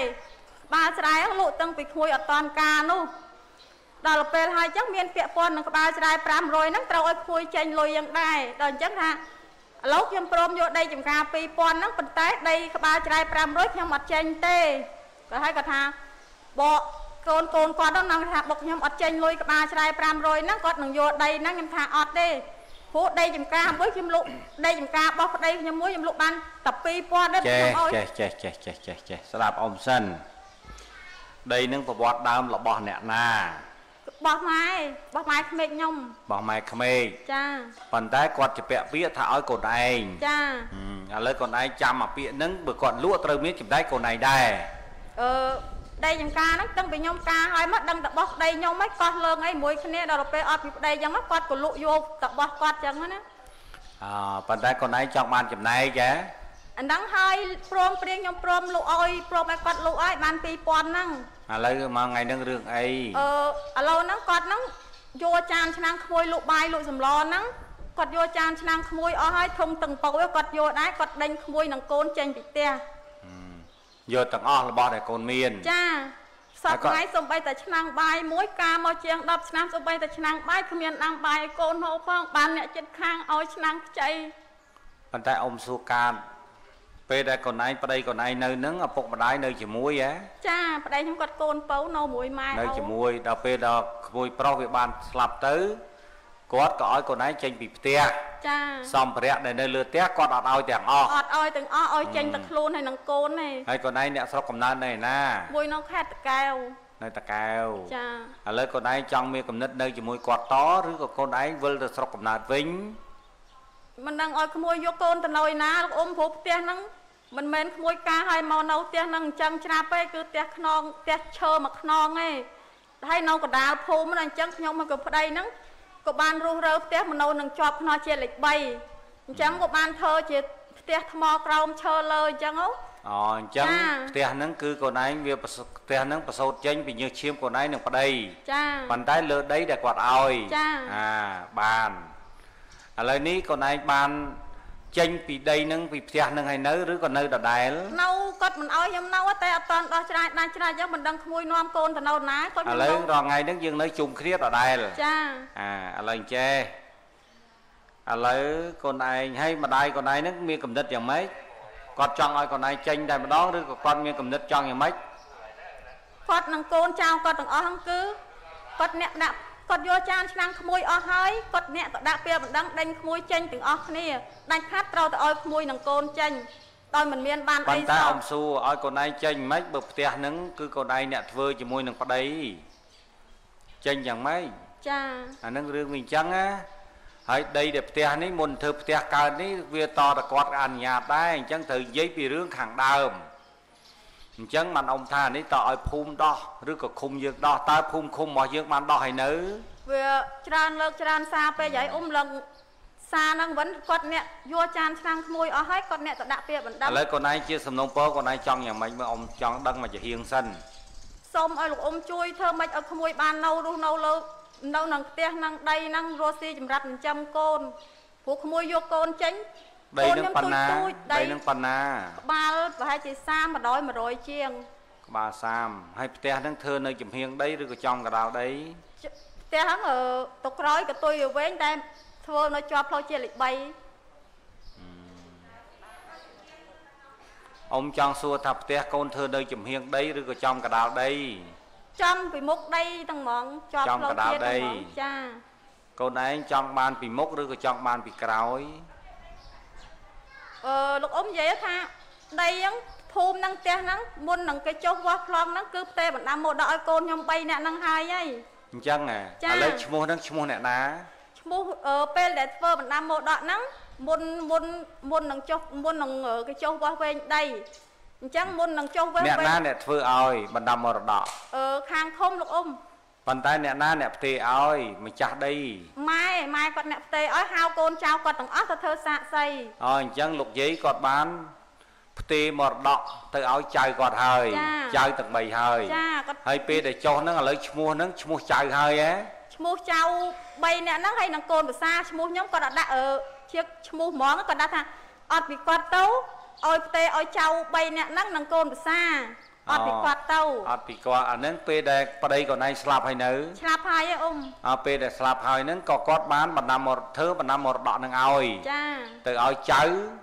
L: sài lụ tăng bị môi ở toàn ca nu đó là pe hai chắc miên pẹ pon nằng ba sài pram rồi nắng trâu ơi môi chanh lôi yang đây đó chắc ha lấu kim prom vô đây chùm ca pi pon nắng bên tay đây ba sài pram rồi nhưng mặt chanh tê có hai cái thang bộ côn qua đó năng thạc bọc nhom ọt chênh lôi cái ba trai pram rồi năng quạt năng vô đây năng nhom thạc ọt đi phố đây chùm ca với chùm lụ đây chùm ca bọc đây nhom muối chùm lụ ban tập pi qua đất
B: chè sạp ông sân đây nâng vào bọt đam là bọt nẹt na
L: bọt mai khmê nhom
B: bọt mai khmê
L: cha
B: phần tay quạt chụp bẹ bía thả ơi cột anh
L: cha
B: lấy con ai chăm mà bía nâng bữa còn lụa trâu miết chụp đáy cột này đây
L: đây dùm ca nó đang bị nhom ca hai mắt đang tập bóc đây nhom mấy con lơ ngay mũi cái này đó là pe ọt đây giống mắt quạt của lụ vô tập bóc quạt chẳng á
B: phần tay con ấy chọn bàn chụp này chứ
L: anh đang hai prom prieng nhom prom lụ ơi prom ai quạt lụ ai bàn pi pon năng
B: lấy mà ngày đang rừng ấy
L: lâu nắng quạt nắng vô chan năng khôi lụ bài lụ sầm lo nắng quạt vô chan năng khôi ở hai thông từng bầu quạt vô đái quạt đánh khôi năng côn trên bị te
B: giờ tầng o là bỏ để con miền
L: cha sắp ngay xong bay tại năng bài mỗi ca môi chiang đập năng xong bay tại năng bài không miền năng bài côn hậu phong bàn nhẹ trên khang oi năng chạy
B: bàn tay ông su can về đây còn ai đây còn ai nơi nướng ở phục mà đái nơi chỉ muối á
L: cha đây chúng có côn pấu nâu muối mai
B: nơi chỉ muối đào về đó muối pro về bàn slap tới quát cõi còn ấy tranh bị tia xong phải để nơi lừa té quát ọt oi tiếng o
L: ọt oi từng o oi tranh tật luôn hay nằng côn này
B: hay còn ấy nè sau cầm nát này na
L: muối nó khét keo
B: nơi ta keo lấy còn ấy trong miệng cầm nứt nơi chỉ muối quạt tó rồi còn con ấy vơi từ sau cầm nát vĩnh
L: mình đang oi muối vô côn từ nồi ná ôm phục tia nắng mình men muối cá hay màu nấu tia nắng chân chạp ấy cứ tia non tia chơ mà non ấy hay nấu cả đào phô mình chân nhau mà cứ đây nắng có ban ru rơ té mà nâu nâng chọp nó chia lịch bay chẳng có ban thơ chia ផ្ទះថ្មក្រោមឈើលើអញ្ចឹងហ៎
B: អូអញ្ចឹងផ្ទះហ្នឹងគឺកូនឯងវាផ្ទះហ្នឹងប្រសូតចេញពីញើសឈាមកូនឯងនឹងប្តី
L: ចា
B: ប៉ុន្តែលើដីដែលគាត់ឲ្យ
L: ចា
B: បានឥឡូវនេះកូនឯងបានចេញពីដីហ្នឹងពីផ្ទះហ្នឹងហើយនៅឬក៏នៅដដែល
L: នៅគាត់មិនឲ្យខ្ញុំនៅតែអត់តាន់ដោះច្រាយដាច់ច្រាយអញ្ចឹងមិនដឹងក្មួយនាំកូនទៅនៅណាគាត់
B: ឥឡូវរាល់ថ្ងៃហ្នឹងយើងនៅជុំគ្នាដដែល
L: ចា
B: ឥឡូវចេះឥឡូវកូនឯងហើយម្ដាយកូនឯងហ្នឹងមានកំណត់យ៉ាងម៉េចគាត់ចង់ឲ្យកូនឯងចេញតែម្ដងឬក៏គាត់មានកំណត់ចង់យ៉ាងម៉េច
L: គាត់នឹងកូនចៅគាត់ទាំងអស់ហ្នឹងគឺគាត់អ្នកដាក់គាត់យកចានឆ្នាំងក្មួយអស់ហើយគាត់អ្នកទៅដាក់ពេលបណ្ដឹងដេញក្មួយចេញទាំងអស់គ្នាដាច់ខាត់ត្រូវទៅឲ្យក្មួយនឹងកូនចេញដោយមិនមានបានអីសោះ
B: តែអ៊ំសួរឲ្យកូនឯងចេញមិនបើផ្ទះហ្នឹងគឺកូនឯងអ្នកធ្វើជាមួយនឹងប្តីចេញយ៉ាងម៉េច
L: ចា
B: អាហ្នឹងរឿងវាអញ្ចឹងណាហើយដីដែលផ្ទះនេះមុនធ្វើផ្ទះកើតនេះវាតតគាត់អនុញ្ញាតដែរអញ្ចឹងត្រូវនិយាយពីរឿងខាងដើមអញ្ចឹងបានអ៊ំថានេះតឲ្យភូមិដោះឬក៏ឃុំយើងដោះតើភូមិឃុំរបស់យើងបានដោះហើយនៅ
L: វាច្រើនលើកច្រើនសារពេកហើយអ៊ំឡើងសារហ្នឹងវិញគាត់អ្នកយកចានឆ្នាំងក្មួយអស់ហើយគាត់អ្នកទៅដាក់ពាក្យបណ្ដឹង
B: ឥឡូវកូនឯងជាសំណុំពរកូនឯងចង់យ៉ាងម៉េចមើលអ៊ំចង់ដឹងមកជាហៀងសិន
L: សូមឲ្យលោកអ៊ំជួយធ្វើម៉េចឲ្យក្មួយបាននៅរស់នៅលើនៅនឹងផ្ទះនឹងដីនឹងរស់ស៊ីចម្រាប់ចិញ្ចឹមកូនព្រោះក្មួយយកកូនចេញ
B: ដីនឹងប៉ុណ្ណាដីនឹងប៉ុណ្ណា
L: ក្បាលប្រហែលជា30 100ជាង
B: ក្បាល30ហើយផ្ទះហ្នឹងធ្វើនៅចំហៀងដីឬក៏ចំកណ្ដាលដី
L: ផ្ទះហ្នឹងទៅក្រោយកតុយវែងតែធ្វើនៅជាប់ផ្លូវជាតិលេខ3
B: អ៊ំចង់សួរថាផ្ទះកូនធ្វើនៅចំហៀងដីឬក៏ចំកណ្ដាលដី
L: ចំពីមុខដីទាំងហ្មងជាប់ផ្លូវជាតិទាំងហ្មងចា
B: កូនឯងចង់បានពីមុខឬក៏ចង់បានពីក្រោយ
L: លោកអ៊ំនិយាយថាដីហ្នឹងភូមិហ្នឹងផ្ទះហ្នឹងមុននឹងគេចុះវាស់ប្លង់ហ្នឹងគឺផ្ទះបណ្ដាំមកដល់ឲ្យកូនខ្ញុំ3នាក់ហ្នឹងហើយហី
B: អញ្ចឹងឥឡូវឈ្មោះហ្នឹងឈ្មោះអ្នកណា
L: ឈ្មោះពេលដែលធ្វើបណ្ដាំមកដល់ហ្នឹងមុននឹងចុះមុននឹងគេចុះវាស់វែងដីអញ្ចឹងមុននឹងចុះវែង
B: អ្នកណាអ្នកធ្វើឲ្យបណ្ដាំមរតក
L: ខាងធំលោកអ៊ំ
B: ប៉ុន្តែអ្នកណាអ្នកផ្ទេឲ្យម្ចាស់ដី
L: ម៉ែគាត់អ្នកផ្ទេឲ្យហៅកូនចៅគាត់ទាំងអស់ទៅធ្វើសាកសី
B: អញ្ចឹងលោកយាយគាត់បានផ្ទេមរតកទៅឲ្យចៅគាត់ហើយចៅទាំង3ហើយហើយពេលដែលចុះហ្នឹងឥឡូវឈ្មោះហ្នឹងឈ្មោះចៅហើយហ៎
L: ឈ្មោះចៅ3នាក់ហ្នឹងហើយនឹងកូនភាសាឈ្មោះខ្ញុំគាត់អត់ដាក់ជាឈ្មោះហ្មងគាត់ដាក់ថាអត់ពីគាត់ទៅឲ្យផ្ទេឲ្យចៅ3នាក់ហ្នឹងនឹងកូនភាសាអត់ពីគាត់ទៅ
B: អត់ពីគាត់អាហ្នឹងពេលដែលប្តីកូនឯងស្លាប់ហើយនៅ
L: ស្លាប់ហើយអ៊ំ
B: ពេលដែលស្លាប់ហើយហ្នឹងក៏គាត់បានបណ្ដាំមកធ្វើបណ្ដាំមរតកនឹងឲ្យ
L: ចា
B: ទៅឲ្យចៅ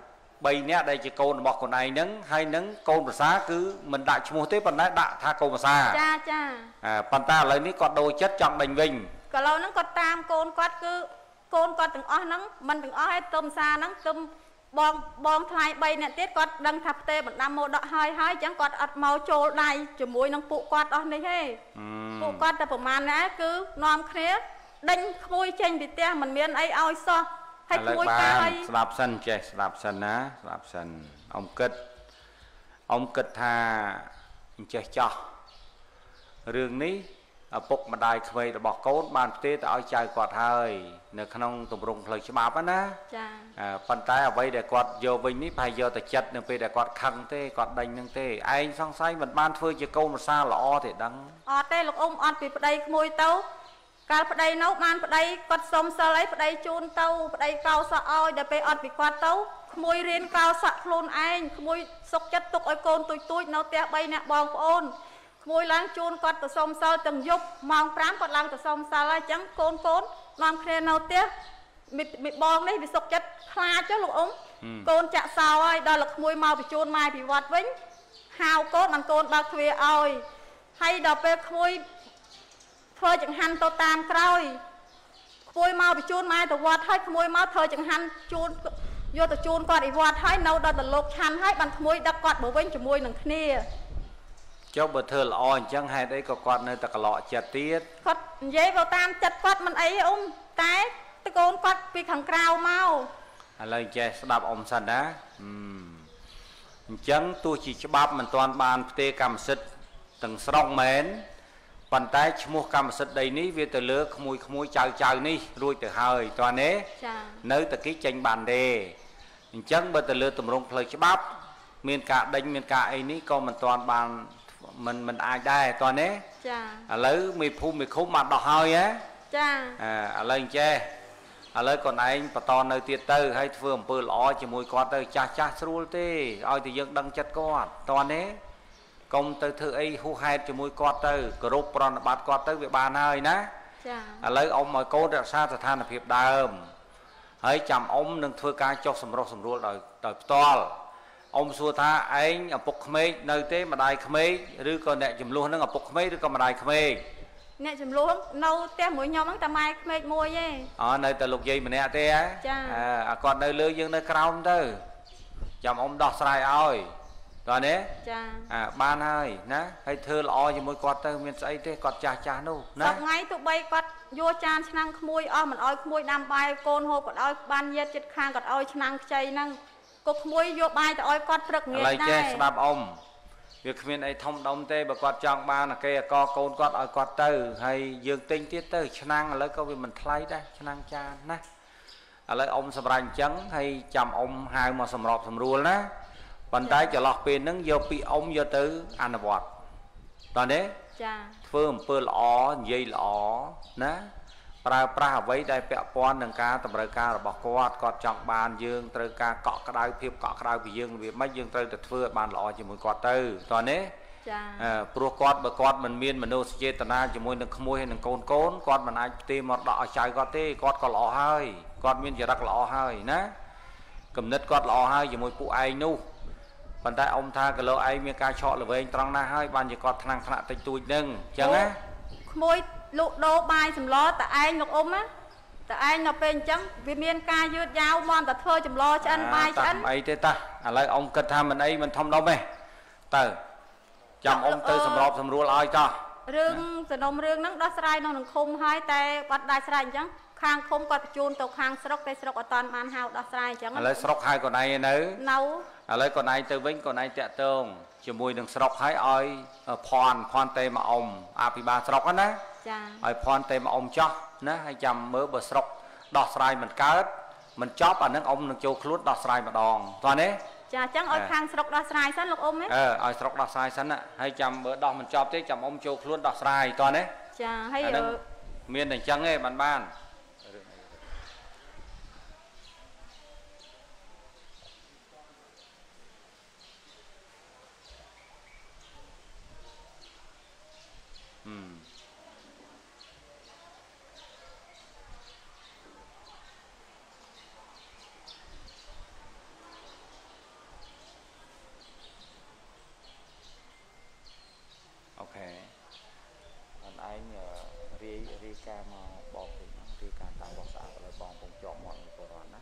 B: 3នាក់ដែលជាកូនរបស់កូនឯងហ្នឹងហើយនឹងកូនប្រសាគឺមិនដាក់ឈ្មោះទេប៉ុន្តែដាក់ថាកូនប្រសា
L: ចា
B: ប៉ុន្តែឥឡូវនេះគាត់ដូរចិត្តចង់ដេញវិញ
L: ក៏ឥឡូវហ្នឹងគាត់តាមកូនគាត់គឺកូនគាត់ទាំងអស់ហ្នឹងមិនទាំងអស់ហើយទឹមសាហ្នឹងទឹមបងថ្លៃ3នាក់ទៀតគាត់ដឹងថាផ្ទេបណ្ដាំមកដកហើយអញ្ចឹងគាត់អត់មកចូលដៃជាមួយនឹងពួកគាត់អស់នេះទេពួកគាត់តែប្រហែលណាគឺនាំគ្នាដេញក្មួយចេញពីផ្ទះមិនមានអីឲ្យសោះ
B: ហើយក្មួយកាយស្ដាប់សិនចេះស្ដាប់សិនណាស្ដាប់សិនអ៊ំគិតថាអញ្ចេះចោះរឿងនេះឪពុកម្ដាយក្មេករបស់កូនបានផ្ទេទៅឲ្យចៅគាត់ហើយនៅក្នុងទម្រង់ផ្លូវច្បាប់ណា
L: ចា
B: ប៉ុន្តែអ្វីដែលគាត់យកវិញនេះប្រហែលយកទៅចិត្តនៅពេលដែលគាត់ខឹងទេគាត់ដេញនឹងទេឯងសង្ស័យមិនបានធ្វើជាកូនប្រសាល្អទេដឹង
L: អត់ទេលោកអ៊ំអត់ពីប្តីក្មួយទៅកាលប្តីនៅបានប្តីគាត់សុំសិលអីប្តីជូនទៅប្តីកោសក់ឲ្យដល់ពេលអត់ពីគាត់ទៅក្មួយរៀនកោសក់ខ្លួនឯងក្មួយសុកចិត្តទុកឲ្យកូនទួយនៅផ្ទះ3នាក់បងប្អូនក្មួយឡើងជូនគាត់ទៅសុំសិលទាំងយប់ម៉ោង5គាត់ឡើងទៅសុំសិលហើយអញ្ចឹងកូននាំគ្នានៅផ្ទះមីបងនេះវាសុកចិត្តខ្លាចចុះលោកអ៊ំកូនចាក់សោហើយដល់លោកក្មួយមកបញ្ជូនម៉ែពីវត្តវិញហៅកូនបានកូនបើកទ្វារឲ្យហើយដល់ពេលក្មួយធ្វើចង្ហាន់ទៅតាមក្រោយក្មួយមកបញ្ជូនម៉ែទៅវត្តហើយក្មួយមកធ្វើចង្ហាន់ជូនយកទៅជូនគាត់ឯវត្តហើយនៅដល់ទៅលោកឆាន់ហើយបានក្មួយដឹកគាត់មកវិញជាមួយនឹងគ្នា
B: ចុះបើធ្វើល្អអញ្ចឹងហេតុអីក៏គាត់នៅតែកឡោចិត្តទៀត
L: គាត់និយាយទៅតាមចិត្តគាត់មិនអីអ៊ំតែតកូនគាត់ពីខាងក្រៅមក
B: ឥឡូវចេះស្ដាប់អ៊ំសិនណាអញ្ចឹងទោះជាច្បាប់មិនទាន់បានផ្ទេរកម្មសិទ្ធិទាំងស្រុងមែនប៉ុន្តែឈ្មោះកម្មសិទ្ធិដីនេះវាទៅលើក្មួយចៅនេះរួចទៅហើយតើទេ
L: ចា
B: នៅតែគេចេញបានទេ chẳng bởi từ lừa tùm rung phơi bắp miền cả đánh miền cả ấy ní con mình toàn bàn mình ai đây toàn đấy lấy mì phun mì khúc mặt đỏ hơi á lấy che lấy còn anh và toàn nơi tiệt tư hay phường bự lọ chỉ mùi con tư cha cha sưu tê oi thì dân đăng chất con toàn đấy công tư thư ấy hu hai chỉ mùi con tư group còn bát con tư việc bàn hơi ná lấy ông mà cô đã xa than là hiệp đàm hãy chăm ông đừng thưa ca cho sầm rô đời to ông xua tha anh ở bục khmê nơi thế mà đài khmê rư còn nè chùm luôn nó ở bục khmê rư còn mà đài khmê
L: nè chùm luôn nâu té mũi nhom nó ta mai khmê mua vậy
B: nơi tờ lục gì mà nè té á còn nơi lư dương nơi crown tư chăm ông đọt sai ơi rồi nè ban hơi nè hay thưa lo cho mỗi con tư miền tây thế con cha nô
L: nè ngay tụi bay con vô chan năng khmui mình ơi khmui đam bay con hô còn ơi ban nhiệt chết khang còn ơi năng chay năng cục muối vô bài tại ơi con trật nghe
B: đây che đáp ông việc miền ấy thông đông tê bà con chọn ba là kia co con con ơi con tư hay dương tinh tiết tư năng lấy câu vì mình thay đây năng cha nè lấy ông sầm rành trắng hay chầm ông hai mà sầm rọp sầm ruột ná bàn tay cho lọt pin nâng vô bị ông vô từ ăn bọt toàn đấy phương pơ lọ dây lọ ná pra với đây bẹ pon đằng ca tầm rơi ca là bỏ quạt chọn bàn dương từ ca cọ cái đai phim cọ cái đai bị dương vì mấy dương từ từ phơi bàn lọ chỉ một quạt từ toàn đấy pro quạt bờ quạt mình miên mình nô chế tana chỉ một đằng khmôi hay đằng côn quạt mình ai tìm một đọ chạy quạt tê quạt có lọ hơi quạt miên chỉ đặt lọ hơi ná cầm nứt quạt lọ hơi chỉ một cụ ai nu bàn tay ông tha cái lọ ai miên ca chọn là với anh trăng na hơi bàn chỉ quạt thằng thằng tay tui nâng chẳng á
L: khmôi lụt đô bài sầm lo tại anh lục á tại anh nó bên trắng vì miền ca dưa dao mòn tại thơ chùm lo cho anh bài cho anh
B: ấy thế ta lấy ông cần tham mình ấy mình thông đâu mày từ chồng ông từ sầm rùa lại cho
L: rương từ nông rương nắng đó sài nó không hai tay quạt đai sài trắng khang không quạt chun tàu khang sọc tay sọc ở toàn ban hào đó sài trắng
B: lấy sọc hai con này nữa
L: nấu
B: lấy con này từ vĩnh con này tẹt tường chỉ mùi đừng sọc hai oi phòn tê mà ông bị ba sọc á ná ai phòn tê mà ông cho ná hay chăm mớ bờ sọc đọt sài mình cát mình chóp ở nước ông nó châu khluốt đọt sài mà đòn toàn đấy
L: chẳng oi khang sọc đọt sài sẵn lục ấy
B: oi sọc đọt sài sẵn á hay chăm bữa đọt mình chóp thế chăm ông châu khluốt đọt sài toàn đấy
L: hay ở
B: miền này trắng ấy ban ok anh ri ca mà bỏ ri ca tạo bọc xả rồi bỏ cùng chọn mọi người của đoàn đó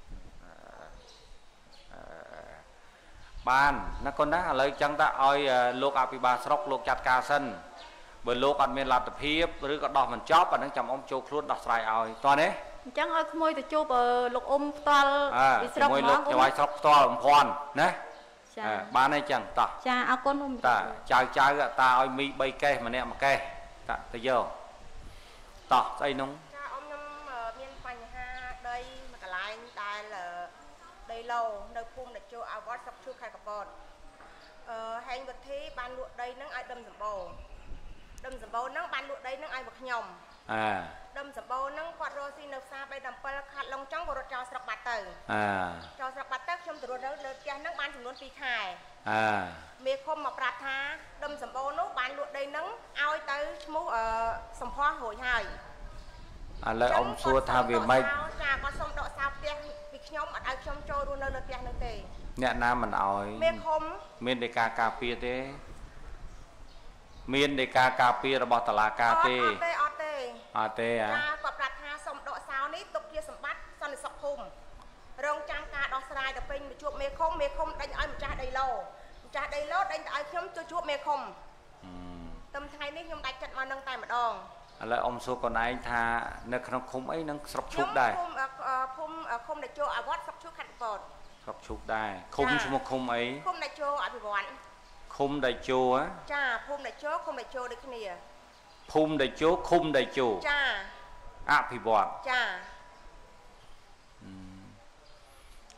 B: ban nó con đó lấy chẳng ta oi lục apiba sọc lục chặt ca sân bởi lục ăn miên lạt tập hiệp rồi có đỏ mình chóp và nó chầm ông châu luôn đọc sài oi toàn đấy
L: chẳng ơi khmôi từ chụp lục toal
B: bị sọc nó cho ai sọc toal phòn nè ba này chẳng ta
L: áo con
B: ta chai ta oi mi bay ke mà nè mà ke ta tới giờ ta đây nóng
M: ông năm miền Pành Ha đây mà cả lại đây là đây lâu nơi phun để cho áo vót sọc chưa khai cặp bột hành vật thế ban lụa đây nắng ai đâm dầm bầu nắng ban lụa đây nắng ai bực nhom đâm dầm bầu nắng quạt rô xin được xa bay đầm pel khát lông trắng của cho sọc bát tử cho sọc bát tắc trong từ đó lợt cha nắng ban chừng luôn pi khai mẹ không mà bạt tha đâm dầm bầu nốt ban lụa đây nắng ao tới mú sầm hoa hồi hai
B: lấy ông xua tha về mấy
M: cha con sông đọ sao tia bị nhom ở ai trong trôi luôn nơi lợt cha nâng tề
B: nhẹ nam mình ỏi miền đề cà pia thế miền đề cà pia là bọt tala cà tê tê
M: à quạt bạt tha sông đọ sao ní tục kia sầm bắt xong rồi sọc hùm rong trang ca đọ sài đập pin bị chuột mê không đánh ai một cha đầy lót đánh ai khiếm cho chuột mê không tâm thay ní nhung đánh chặt mà nâng tay mà đòn
B: lấy ông xua còn anh tha nơi không khung ấy nâng sọc chụp đây
M: không để cho vót sọc chụp khăn bọt
B: sọc chụp đây khung số một khung ấy
M: khung để cho bị vón
B: khung đầy chô á
M: cha khung để cho được cái này
B: khung đầy chô khung đầy chô
M: cha
B: bị vón
M: cha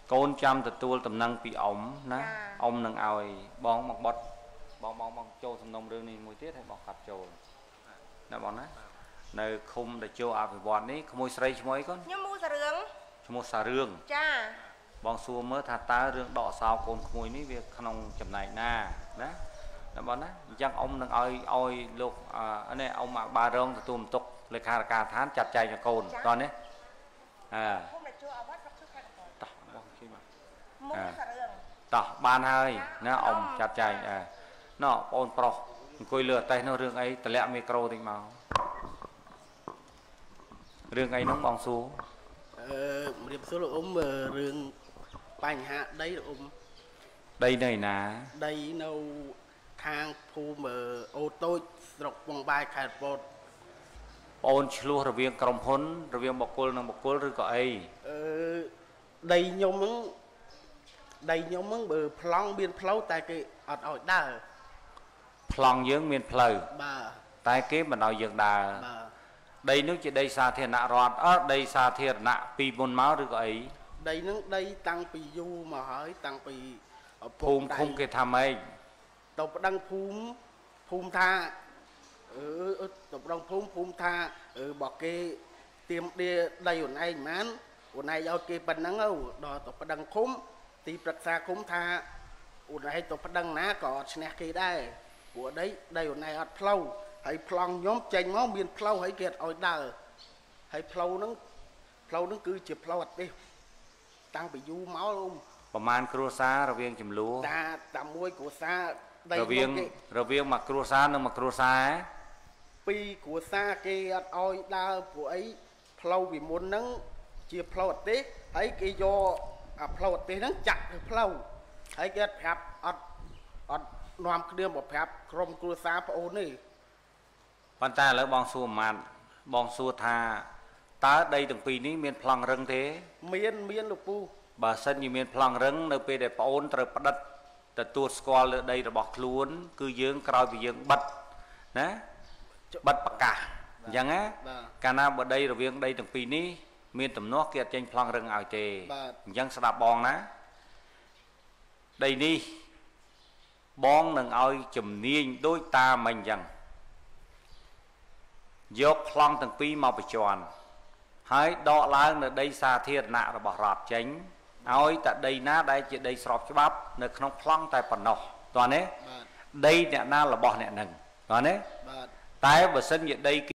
B: កូនចាំទទួលតំណែងពីអ៊ំណាអ៊ំនឹងឲ្យបងមកបត់បងចូលសំណុំរឿងនេះមួយទៀតឲ្យបងកាត់ចូលណាបងណានៅឃុំដែលចូលអភិវឌ្ឍនេះក្មួយស្រីឈ្មោះអីកូន
M: ខ្ញុំមូសារឿង
B: ឈ្មោះសារឿង
M: ចា
B: បងសួរមើលថាតើរឿងដកសោកូនក្មួយនេះវាក្នុងចំណែកណាណាបងណាអញ្ចឹងអ៊ំនឹងឲ្យលោកនេះអ៊ំបារងទទួលបន្ទុកលេខាធិការឋានចាត់ចែងឲ្យកូនតោះនេះ
M: ភូមិដែលចូលអាវ៉ាត់ស្រុកឈើខេត្តកំពត
B: តោះបងជួយមក
M: មូសារឿង
B: តោះបានហើយណាអ៊ំចាត់ចែងណ៎បងប្រុសអង្គុយលើអតេះនោះរឿងអីតម្លាក់មីក្រូតិចមករឿងអីនោះបងសួរ
N: រៀបសួរលោកអ៊ំរឿងបញ្ហាដីលោកអ៊ំ
B: ដីនៅណា
N: ដីនៅខាងភូមិអូតូចស្រុកវងបាយខេត្តកំពត
B: បងឆ្លោះរវាងក្រុមហ៊ុនរវាងបុគ្គលនិងបុគ្គលឬក៏អី
N: ដីខ្ញុំហ្នឹងបើប្លង់មានផ្លូវតែគេអត់ឲ្យដើរ
B: ប្លង់យើងមានផ្លូវ
N: បាទ
B: តែគេមិនឲ្យយើងដើរ
N: បាទ
B: ដីនោះជាដីសាធារណៈរដ្ឋដីសាធារណៈពីមុនមកឬក៏អី
N: ដីហ្នឹងដីតាំងពីយូរមកហើយតាំងពី
B: ភូមិឃុំគេថាម៉េច
N: ទៅប្តឹងភូមិថាទៅប្តឹងភូមិថាបើគេទៀមដៀដីខ្លួនឯងមិនខ្លួនឯងឲ្យគេប៉ុណ្ណឹងដល់ទៅប្តឹងឃុំទីប្រឹក្សាឃុំថាខ្លួនឯងទៅប្តឹងណាក៏អត់ឈ្នះគេដែរព្រោះដីខ្លួនឯងអត់ផ្លូវហើយប្លង់ខ្ញុំចេញមកមានផ្លូវហើយគេអត់ឲ្យដើរហើយផ្លូវហ្នឹងគឺជាផ្លូវអត់ទេតាំងពីយូរមក
B: ប្រហែលគ្រួសាររវាងចំនួន
N: តាមួយគ្រួសារ
B: រវាងមួយគ្រួសារនិងមួយគ្រួសារ
N: ពីរគ្រួសារគេអត់ឲ្យដើរព្រោះអីផ្លូវពីមុនហ្នឹងជាផ្លូវអត់ទេហើយគេយកអាផ្លូវអត់ទេហ្នឹងចាក់ទៅផ្លូវហើយគេអត់ប្រាប់អត់នាំគ្នាមកប្រាប់ក្រុមគ្រួសារប្អូនទេ
B: ប៉ុន្តែឥឡូវបងសួរម៉ាត់បងសួរថាតើដីទាំងពីរនេះមានប្លង់រឹងទេ
N: មានលោកពូ
B: បើសិនជាមានប្លង់រឹងនៅពេលដែលប្អូនត្រូវផ្ដិតទទួលស្គាល់លើដីរបស់ខ្លួនគឺយើងក្រោយពីយើងបិទណាបិទប្រកាសអញ្ចឹងណាកាលណាបើដីរវាងដីទាំងពីរនេះមានទំនាស់គេអត់ចេញប្លង់រឹងឲ្យទេអញ្ចឹងស្ដាប់បងណាដីនេះបងនឹងឲ្យជំនាញដូចតាមិញអញ្ចឹងយកប្លង់ទាំងពីរមកបញ្ជាន់ហើយដកឡើងនៅដីសាធារណៈរបស់រដ្ឋចេញឲ្យតែដីណាដែលជាដីស្របច្បាប់នៅក្នុងប្លង់តែប៉ុណ្ណោះតោះណាដីអ្នកណារបស់អ្នកនឹងតោះណាតែបើសិនជាដី